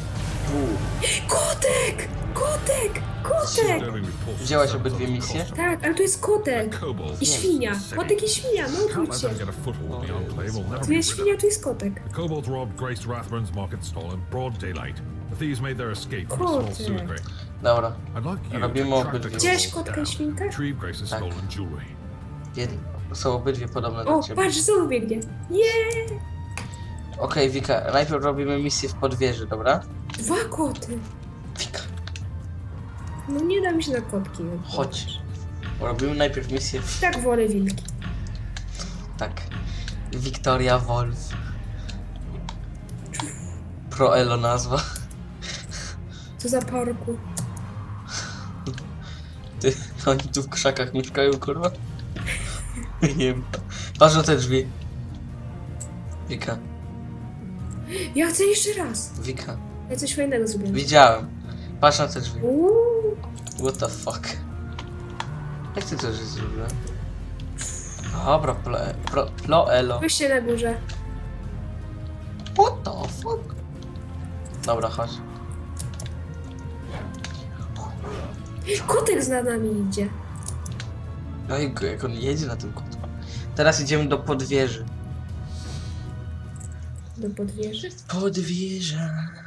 Kotek! Kotek! Kotek! Wzięłaś obydwie misje? Tak, ale tu jest kotek. I świnia. Kotek i świnia, no Can't odwróć let się. them get a foothold in the Enclave. Will never Tu be jest rid świnia, of. tu jest kotek. The kobolds robbed Grace Rathburn's market stall in broad daylight. The thieves made their escape from a small Kotek. sewer grate. Dobra. I'd like you Robimy to track obydwie. the Widziałeś kobolds kotka i down, świnkę? retrieve Grace's Tak. stolen jewelry. Są obydwie podobne do O, ciebie. patrz, znowu biegnie. Nie! Okej, Wika, najpierw robimy misję w podwieży, dobra? Dwa koty. Wika, No nie da mi się na kotki. chodź. Robimy najpierw misję w... Tak wolę wilki. Tak. Victoria Wolf. Pro Elo nazwa. Co za parku. Ty, oni tu w krzakach mieszkają, kurwa? Nie wiem. Patrz na te drzwi. Wika, Ja chcę jeszcze raz. Wika. Ja coś fajnego zrobiłem. Widziałem. Patrz na te drzwi. Uuu. What the fuck? Jak ty to żeś zrobiła? Dobra, pro elo. Weźcie na górze. What the fuck? Dobra, chodź. Kotek za nami idzie. Ojku, jak on jedzie na tym kotku. Teraz idziemy do podwieży. Do podwieży. Podwieża.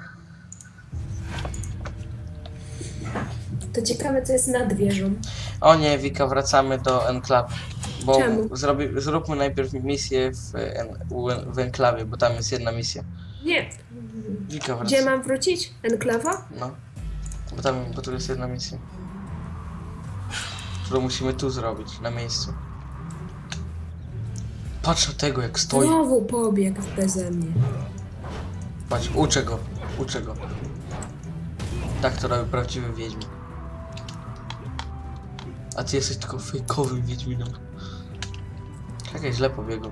To ciekawe, co jest nad wieżą. O nie, Wika, wracamy do enklawy. Bo Czemu? zróbmy najpierw misję w enklawie, bo tam jest jedna misja. Nie. Wika, Gdzie wraca. mam wrócić? Enklawa? No. Bo tu jest jedna misja. Którą musimy tu zrobić, na miejscu. Patrz na tego, jak stoi. Znowu pobiegł beze mnie. Patrz, uczę go. Tak to robi prawdziwy wiedźmin. A ty jesteś tylko fejkowym wiedźminem. Czekaj, źle pobiegł.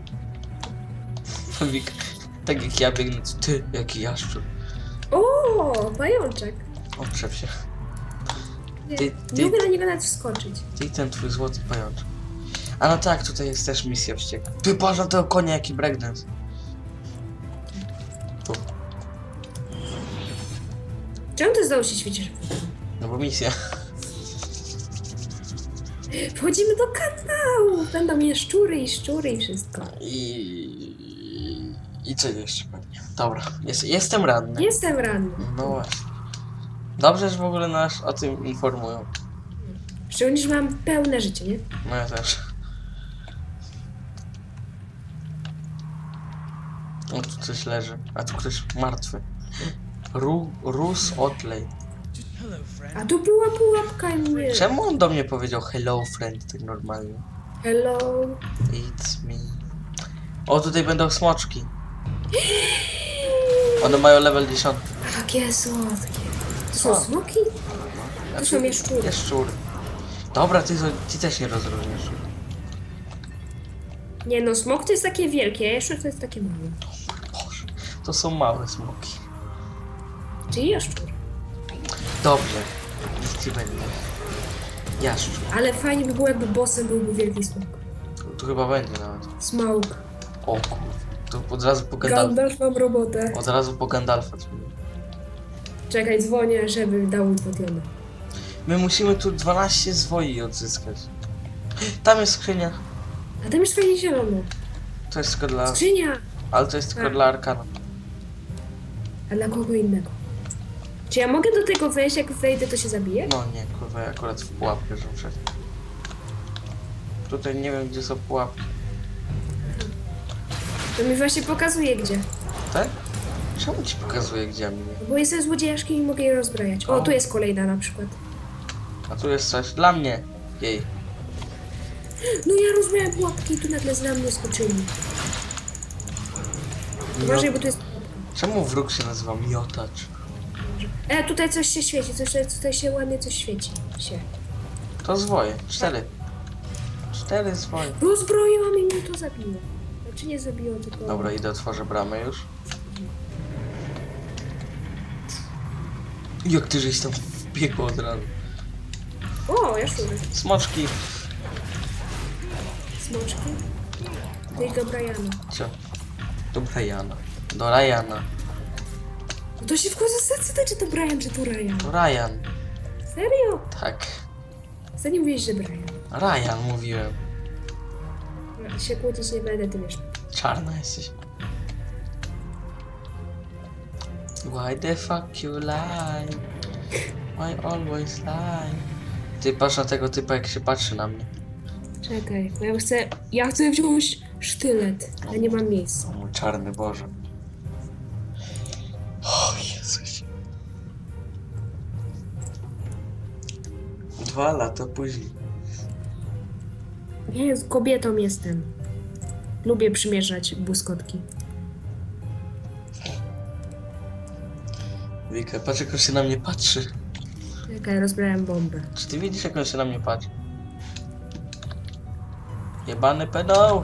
Wik, tak jak ja biegnę, to ty, jaki jaszczur. O, pajączek. Otrzep się. Nie, Ty- nie mogę na niego nawet wskoczyć. Ty i ten twój złoty pajączek. A no tak, tutaj jest też misja wściekła. Ty patrz na tego konia, jaki breakdance. Tu, Czemu ty znowu się świecisz? no bo misja. Wchodzimy do kanału. Będą mnie szczury i wszystko. I co jeszcze pewnie? Dobra, jestem ranny. Jestem ranny. No właśnie. Dobrze, że w ogóle nas o tym informują. Szczególnie, że mam pełne życie, nie? No ja też. O, tu coś leży, a tu ktoś martwy. Rus Otley. A tu była pułapka i mnie. Czemu on do mnie powiedział hello friend tak normalnie? Hello. It's me. O, tutaj będą smoczki. One mają level 10. Takie słodkie. To są O. smoki? To są jaszczury. Jaszczury. Dobra, ty też nie rozróżniasz. Nie no, smok to jest takie wielkie, a jaszczur to jest takie małe. Boże, to są małe smoki. Czyli jaszczur. Dobrze, niech ci będzie. Jaszczur. Ale fajnie by było, jakby bossem byłby wielki smok. Tu chyba będzie nawet. Smaug. O kurde. To od razu po Gandalfa. Gandalf, mam robotę. Od razu po Gandalfa. zrobię. Czekaj, dzwonię, żeby dał mi podionę. My musimy tu 12 zwoi odzyskać. Tam jest skrzynia. A tam jest fajnie zielono. To jest tylko dla... Skrzynia! Ale to jest tylko Tak. dla Arkana. A dla kogo innego? Czy ja mogę do tego wejść, jak wejdę, to się zabije? No nie, kurwa, ja akurat w pułapkę, że wszedł. Tutaj nie wiem, gdzie są pułapki. To mi właśnie pokazuje gdzie. Tak? Czemu ci pokazuję, gdzie mnie? Bo jestem złodziejaszkiem i mogę je rozbrajać. O, tu jest kolejna na przykład. A tu jest coś dla mnie. Jej. No ja rozmiałem pułapki i tu nagle za mną skoczyli. Uważaj, bo tu jest... Czemu wróg się nazywa miotacz? Tutaj coś się świeci, tutaj się ładnie coś świeci. To zwoje. 4. 4 zwoje. Rozbroiłam i mnie to zabiło. Znaczy nie zabiło, tylko... Dobra, idę, otworzę bramę już. Jak ty żeś tam wbiegł od razu. O, ja szurę. Smoczki. Smoczki. To i do Briana. Co? Do Briana. Do Ryana. No to się w końcu zdecydować, czy to Brian, czy to Ryan. Do Ryan. Serio? Tak. Zanim mówiłeś, że Brian. Ryan mówiłem. Się kłócić nie będę, ty wiesz. Czarna jesteś. Why the fuck you lie? Why always lie? Ty patrz na tego typa, jak się patrzy na mnie. Czekaj, bo ja chcę wziąć sztylet, ale nie mam miejsca. O mój czarny Boże. O Jezus. 2 lata później. Nie, z kobietą jestem. Lubię przymierzać błyskotki. Wika, patrz jak on się na mnie patrzy. Czekaj, rozbrałem bombę. Czy ty widzisz jak on się na mnie patrzy? Jebany pedał!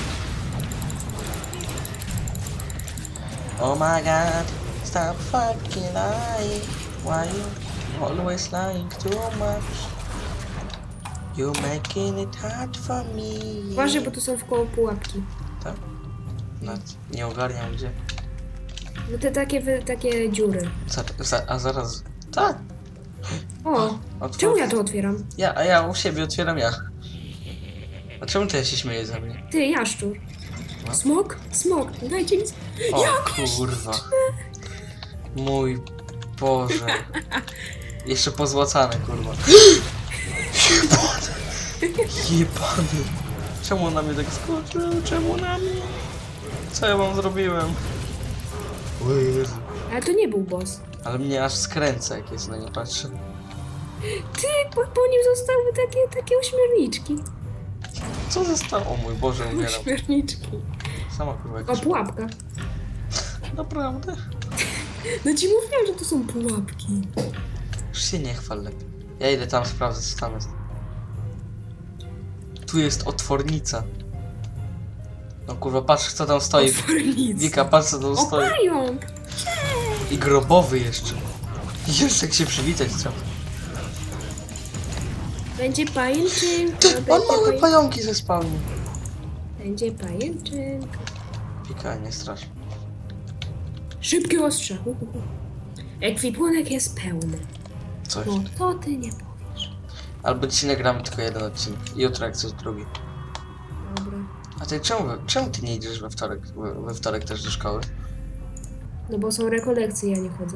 Oh my god, stop fucking lying. Why you always lying too much? You making it hard for me. Uważaj, bo tu są wkoło pułapki. Tak? No, nie ogarniam gdzie. No te takie dziury. A zaraz... Tak! O, czemu ja to otwieram? A ja u siebie otwieram ja. A czemu ty się śmiejesz ze mnie? Ty, jaszczur. No. Smok? Smok, dajcie mi... O kurwa. Mój Boże. Jeszcze pozłacane, kurwa. Jebany. Jebany. Czemu on na mnie tak skoczył? Czemu na mnie? Co ja wam zrobiłem? O Jezu. Ale to nie był boss. Ale mnie aż skręca, jak jest na nie patrzy. Ty, po nim zostały takie ośmiorniczki. Co zostało? O mój Boże, umieram. Ośmiorniczki. Sama kurwa O, jakaś... pułapka. Naprawdę? No ci mówiłam, że to są pułapki. Już się nie chwal lepiej. Ja idę tam sprawdzę, co tam jest. Tu jest otwornica. No kurwa, patrz co tam stoi. Otwornica. Wika, patrz co tam O, stoi. pająk! I grobowy jeszcze. Jeszcze jak się przywitać trzeba. Będzie pajęczynka. On małe pająki ze spawni. Będzie pajęczynka. Wika, nie strasz. Szybkie ostrze. Ekwipunek jest pełny. Coś. No to ty nie powiesz. Albo dzisiaj nagramy tylko jeden odcinek. I jutro jak coś drugi. Dobra. A ty czemu ty nie idziesz we wtorek? We wtorek też do szkoły? No bo są rekolekcje, ja nie chodzę.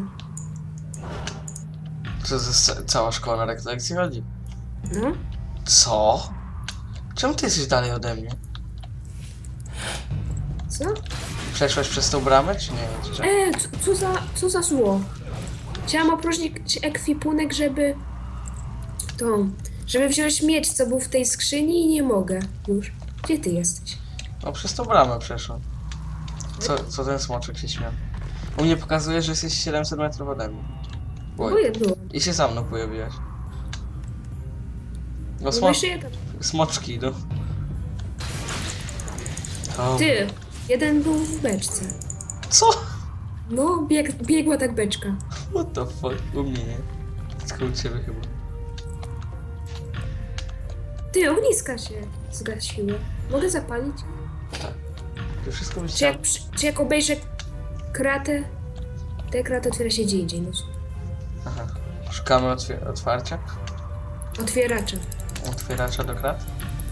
Co cała szkoła na rekolekcje chodzi? No? Co? Czemu ty jesteś dalej ode mnie? Co? Przeszłaś przez tą bramę, czy nie? Czy... Co za zło? Chciałam opróżnić ekwipunek, żeby wziąć miecz, co był w tej skrzyni i nie mogę już. Gdzie ty jesteś? No przez tą bramę przeszłam. Co ten smoczek się śmiał? U mnie pokazuje, że jesteś 700 metrów ode mnie. Boję było. I się za mną pojawiłaś. No No jeszcze jeden. smoczki idą. O, Ty, jeden był w beczce. co? No, biegła tak beczka. What the fuck? U mnie nie. Tylko u ciebie chyba. Ty, ogniska się zgasiły. Mogę zapalić? To wszystko byś Czy jak obejrzę kratę, te kraty otwiera się gdzie indziej. No. Aha. Szukamy otwarcia? Otwieracze. Otwieracza do krat?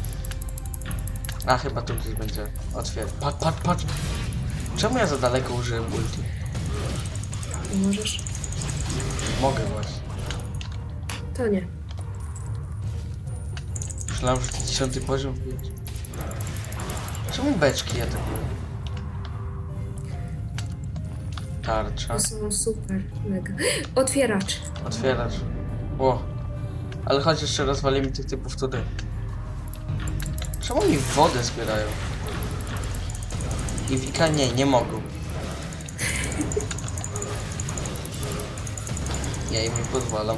A chyba tu gdzieś będzie patrz! Czemu ja za daleko użyłem ulti? Nie możesz? Mogę właśnie. To nie. Myślałem, że to 10 poziom wbić. Czemu beczki atakują? Tarcza. To są super, mega. Otwieracz. Otwieracz. Ło. Ale chodź jeszcze rozwalimy tych typów tutaj. Czemu oni wodę zbierają? I Wika nie mogą. Ja im nie pozwalam.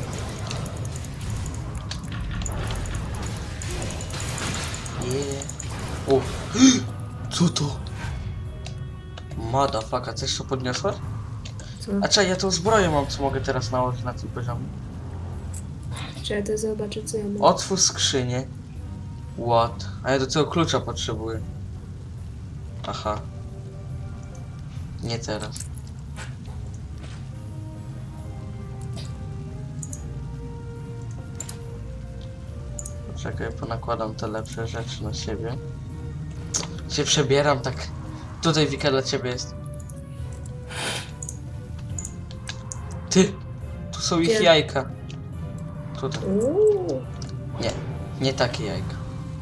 O! Co to? Motherfucker, coś co podniosłeś? Co? A czekaj, ja tą zbroję mam, co mogę teraz nałożyć na tym poziomie. Trzeba to zobaczyć, co ja mam. Otwórz skrzynię. What? A ja do tego klucza potrzebuję. Aha. Nie teraz. Poczekaj, ponakładam te lepsze rzeczy na siebie. Się przebieram tak. Tutaj Wika dla ciebie jest. Ty! Tu są ich Gdzie? jajka. Tutaj. Uuu. Nie takie jajka.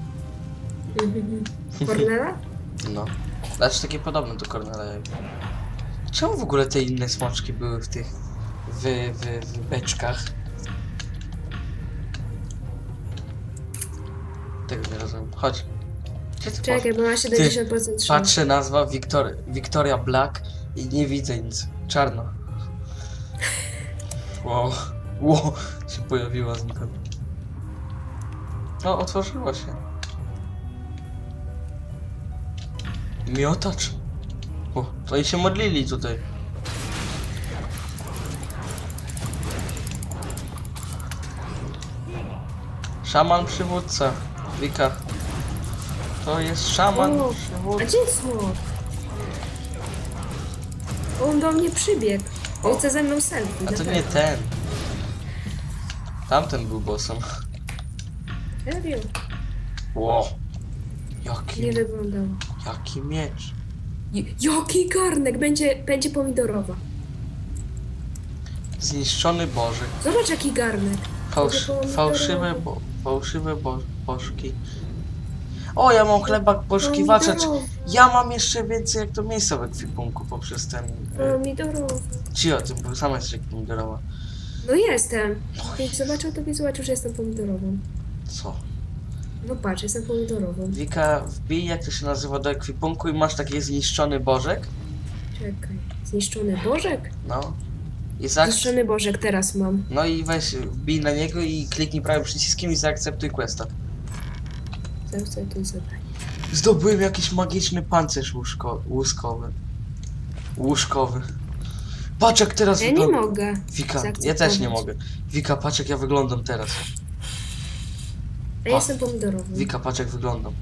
Kornela? No. Znaczy takie podobne do Kornela jajka. Czemu w ogóle te inne smoczki były w tych... w beczkach? Tego nie rozumiem. Chodź. Gdzie ty Czekaj, bo ma 70% szans. Patrzę, nazwa Victoria Black i nie widzę nic. Czarno. Wow. Wow. Się pojawiła znikąd. No, otworzyło się. Miotacz. O, to oni się modlili tutaj. Szaman przywódca. Wika. To jest szaman O, a przywódca. gdzie jest smok? On do mnie przybiegł. On chce ze mną selfie. A to na nie pewno. ten. Tamten był bossem. Serio? Wow. Nie wyglądał. Jaki miecz. Jaki garnek? Będzie pomidorowa. Zniszczony Boży. Zobacz jaki garnek. Fałszywe bożki. O, ja mam chleba poszukiwacza. Ja mam jeszcze więcej jak to miejsca w ekwipunku poprzez ten... Pomidorowa. Ci o tym, bo sama jesteś jak pomidorowa. No jestem. Jak zobaczył, to zobaczył, że jestem pomidorową. Co? No patrz, jestem pomidorową. Wika, wbij jak to się nazywa do ekwipunku i masz taki zniszczony bożek. Czekaj. Zniszczony bożek? No. I Zniszczony bożek teraz mam. No i weź, wbij na niego i kliknij prawym przyciskiem i zaakceptuj questa. Zaraz sobie tu zadanie. Zdobyłem jakiś magiczny pancerz łuskowy. Łóżkowy. Patrz jak teraz Ja nie mogę. Wika, ja zaakceptować. też nie mogę. Wika, patrz jak ja wyglądam teraz. A ja jestem pomidorową. Wika, patrz jak wyglądam.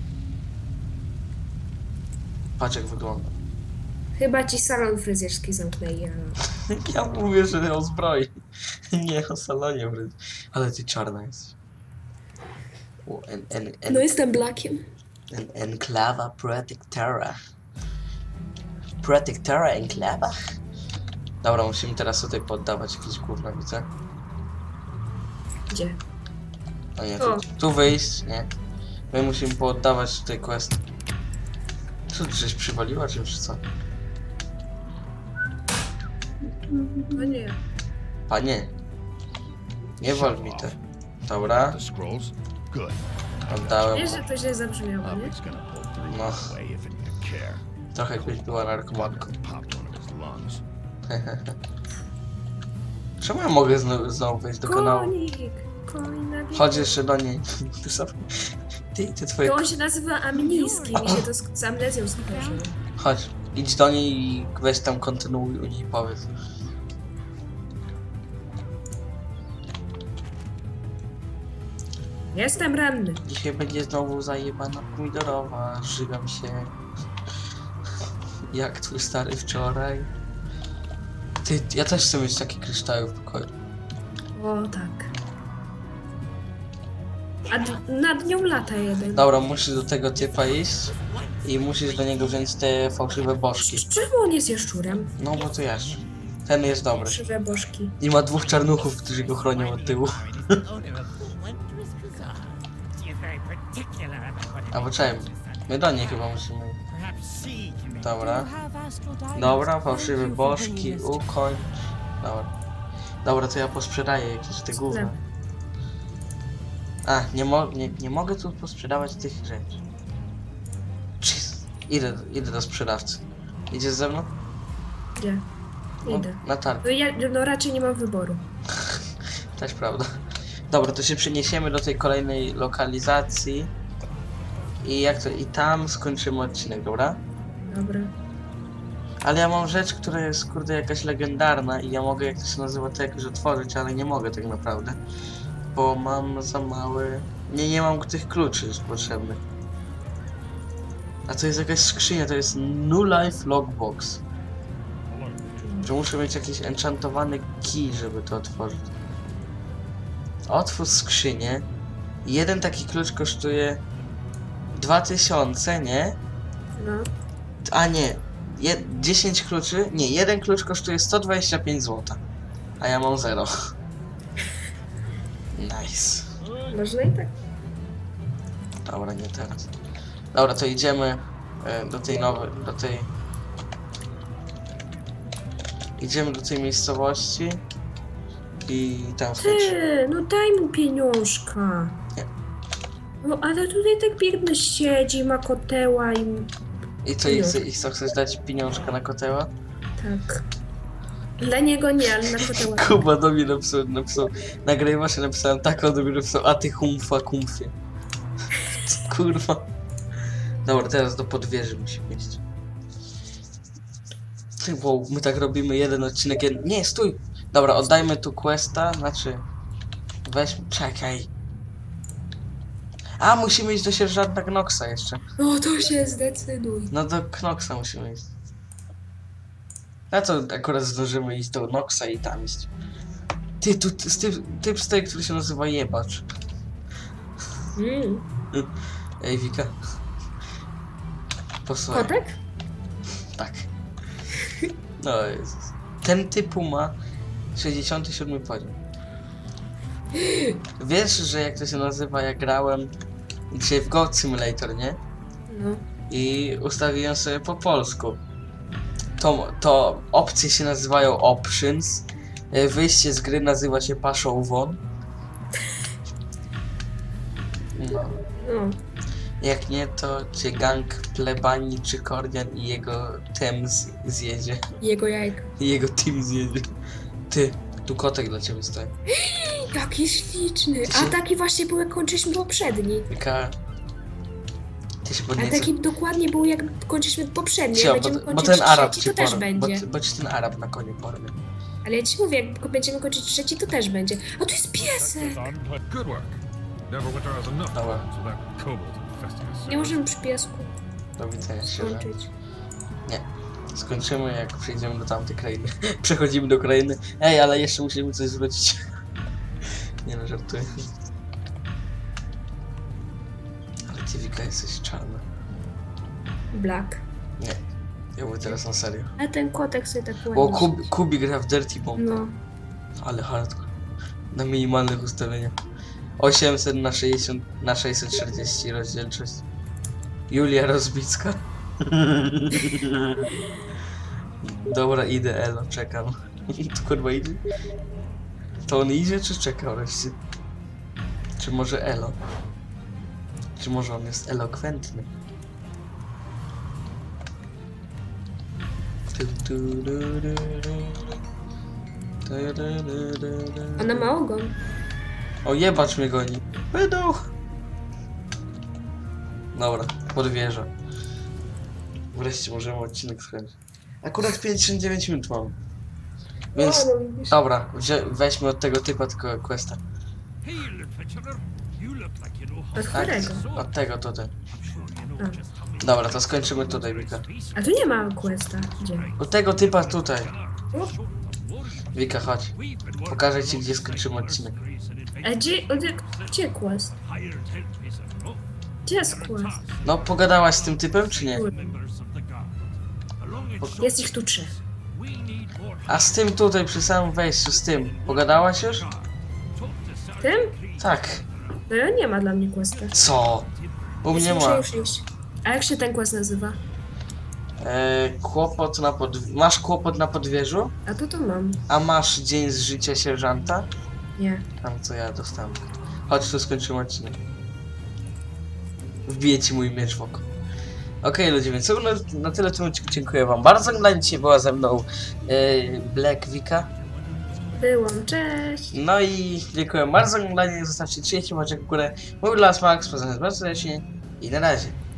Patrz jak wyglądam. Chyba ci salon fryzjerski zamknęli, ale... Ja mówię, że o zbroi. Nie o salonie wręcz. Ale ty czarna jesteś. O, No jestem blakiem. Enklawa Protectora. Protectora enklawa? Dobra, musimy teraz tutaj poddawać jakieś gówno, widzę. Gdzie? No nie, O. tu wyjść, nie. My musimy poddawać tutaj quest. Co, ty żeś przywaliła czymś, czy co? No nie. Panie. Nie wal mi te. Dobra, The scrolls? Good. oddałem. Wiesz, że to źle zabrzmiało, nie? He's gonna pull through No. anyway if it didn't care. Trochę jakbyś była narkomanką. Popped one of his lungs. Czemu ja mogę znowu wejść do kanału? Konik na biegu. Chodź jeszcze do niej. Ty twoje... To on się nazywa Amniski, mi się to z amnezją skojarzyło. Chodź, idź do niej i weź tam kontynuuj u niej powiedz. Jestem ranny. Dzisiaj będzie znowu zajebana pomidorowa, żygam się. Jak twój stary wczoraj. Ty, ja też chcę mieć takie kryształy w pokoju. O tak. A nad nią lata jeden. Dobra, musisz do tego typa iść i musisz do niego wziąć te fałszywe bożki. Czemu on jest jaszczurem? No bo to jaszcz. Ten jest dobry. Krzywe bożki. I ma dwóch czarnuchów, którzy go chronią od tyłu. A poczekaj, my do niej chyba musimy. Dobra. Dobra, fałszywe bożki, ukoń. Dobra. Dobra, to ja posprzedaję jakieś te gówna. A, nie mogę tu posprzedawać tych rzeczy. Idę do sprzedawcy. Idziesz ze mną? Gdzie? No, Idę. na targ. No ja no raczej nie mam wyboru. Też prawda. Dobra, to się przeniesiemy do tej kolejnej lokalizacji. I tam skończymy odcinek, dobra? Dobra. Ale ja mam rzecz, która jest kurde jakaś legendarna i ja mogę, jak to się nazywa, to jakoś otworzyć, ale nie mogę tak naprawdę. Bo mam za mały... Nie mam tych kluczy już potrzebnych. A to jest jakaś skrzynia, to jest New Life Lockbox. Że muszę mieć jakiś enchantowany key, żeby to otworzyć. Otwórz skrzynię. Jeden taki klucz kosztuje 2000, nie? No. A nie. 10 kluczy? Nie, jeden klucz kosztuje 125 zł. A ja mam 0. Nice. Można i tak. Dobra, nie teraz. Dobra, to idziemy do tej nowej, Idziemy do tej miejscowości i tam skończymy. Ty, no daj mu pieniążka. Nie. No ale tutaj tak biedny siedzi, ma koteła i... I co, chcesz dać pieniążka na koteła? Tak. Dla niego nie, ale na koteła. Kuba do mnie napisał, nagrywasz i napisałem tak, on do mnie napisał, a ty humfa kumfie. Kurwa. Dobra, teraz do podwieży musimy iść. Ty, wow, my tak robimy jeden odcinek, Nie, stój! Dobra, oddajmy tu questa, znaczy... czekaj. A, musimy iść do sierżanta Knoxa jeszcze. No to się zdecyduj. No do Knoxa musimy iść. Na co akurat zdążymy iść do Knoxa i tam iść? Ty, tu typ z tej, który się nazywa Jebacz. Ej, Wika. Posłuchaj. Kotek? Tak. No Jezus. Ten typu ma 67 poziom. Wiesz, że jak to się nazywa, ja grałem dzisiaj w Goat Simulator, nie? No. I ustawiłem sobie po polsku. To opcje się nazywają Options. Wyjście z gry nazywa się Paszą Won. No. No. Jak nie, to cię gang plebanii czy Kordian i jego team zjedzie. Jego jajka. I jego team zjedzie. Ty, tu kotek dla ciebie stoi. Taki śliczny. Ty się- A taki właśnie był, jak kończyliśmy poprzedni. Wika... Ty się A podnieca. taki dokładnie był, jak kończyliśmy poprzedni. Cio, Jak będziemy bo kończyć ten Arab trzeci, cię to też porwie. będzie. Bo ci ten Arab na koniu porwie. Ale ja ci mówię, jak będziemy kończyć trzeci, to też będzie. A tu jest piesek! Good work. Neverwinter has enough Dobra. problems without kobolds infesting his Nie servers. możemy przy piesku Do widzenia się, że... skończyć. Skończymy, jak przejdziemy do tamtej krainy. Przechodzimy do krainy. Ej, ale jeszcze musimy coś zwrócić. Nie no, żartuję. Ale ty, Wika, jesteś czarna. Black. Nie. Ja mówię teraz na serio. A ten kotek sobie tak O, ładnie. Kubi gra w Dirty Bomb. No. Ale hardcore. Na minimalnych ustawieniach. 800 na 60 na 640 rozdzielczość. Julia Rozbicka. Dobra, idę, Elo, czekam. To kurwa idzie? To on idzie, czy czeka wreszcie? Czy może Elo? Czy może on jest elokwentny? Ona ma ogon. O, jebacz mnie goni. Będą. Dobra, podwieża. Wreszcie możemy odcinek skończyć. Akurat 59 minut mam. Więc, O, no widzisz. dobra, weźmy od tego typa tylko questa. Hey, adventurer. You look like you know how Od Tak, chorego. od tego tutaj. I'm sure you know just how many Dobra, to skończymy tutaj, Wika. A tu nie ma questa. Gdzie? Od tego typa tutaj. O, Wika, chodź. Pokażę ci, gdzie skończymy odcinek. a gdzie quest? Gdzie jest quest? No, pogadałaś z tym typem, czy nie? Jest ich tu 3. A z tym tutaj, przy samym wejściu, z tym. Pogadałaś już? Tym? Tak. No nie ma dla mnie questa. Co? U mnie Muszę ma. już iść. A jak się ten quest nazywa? Kłopot na Masz kłopot na podwieżu? A to mam. A masz dzień z życia sierżanta? Nie. Tam co ja dostałem. Chodź, tu skończymy odcinek. Wbiję ci mój miecz w oko. Okej, ludzie, więc na tyle w tym odcinku. Dziękuję wam bardzo. Na dzisiaj była ze mną Black Wika. Byłam, cześć! No i dziękuję bardzo za oglądanie. Zostawcie 30 łapek w górę. Mówił dla was Max, poznając bardzo serdecznie i na razie.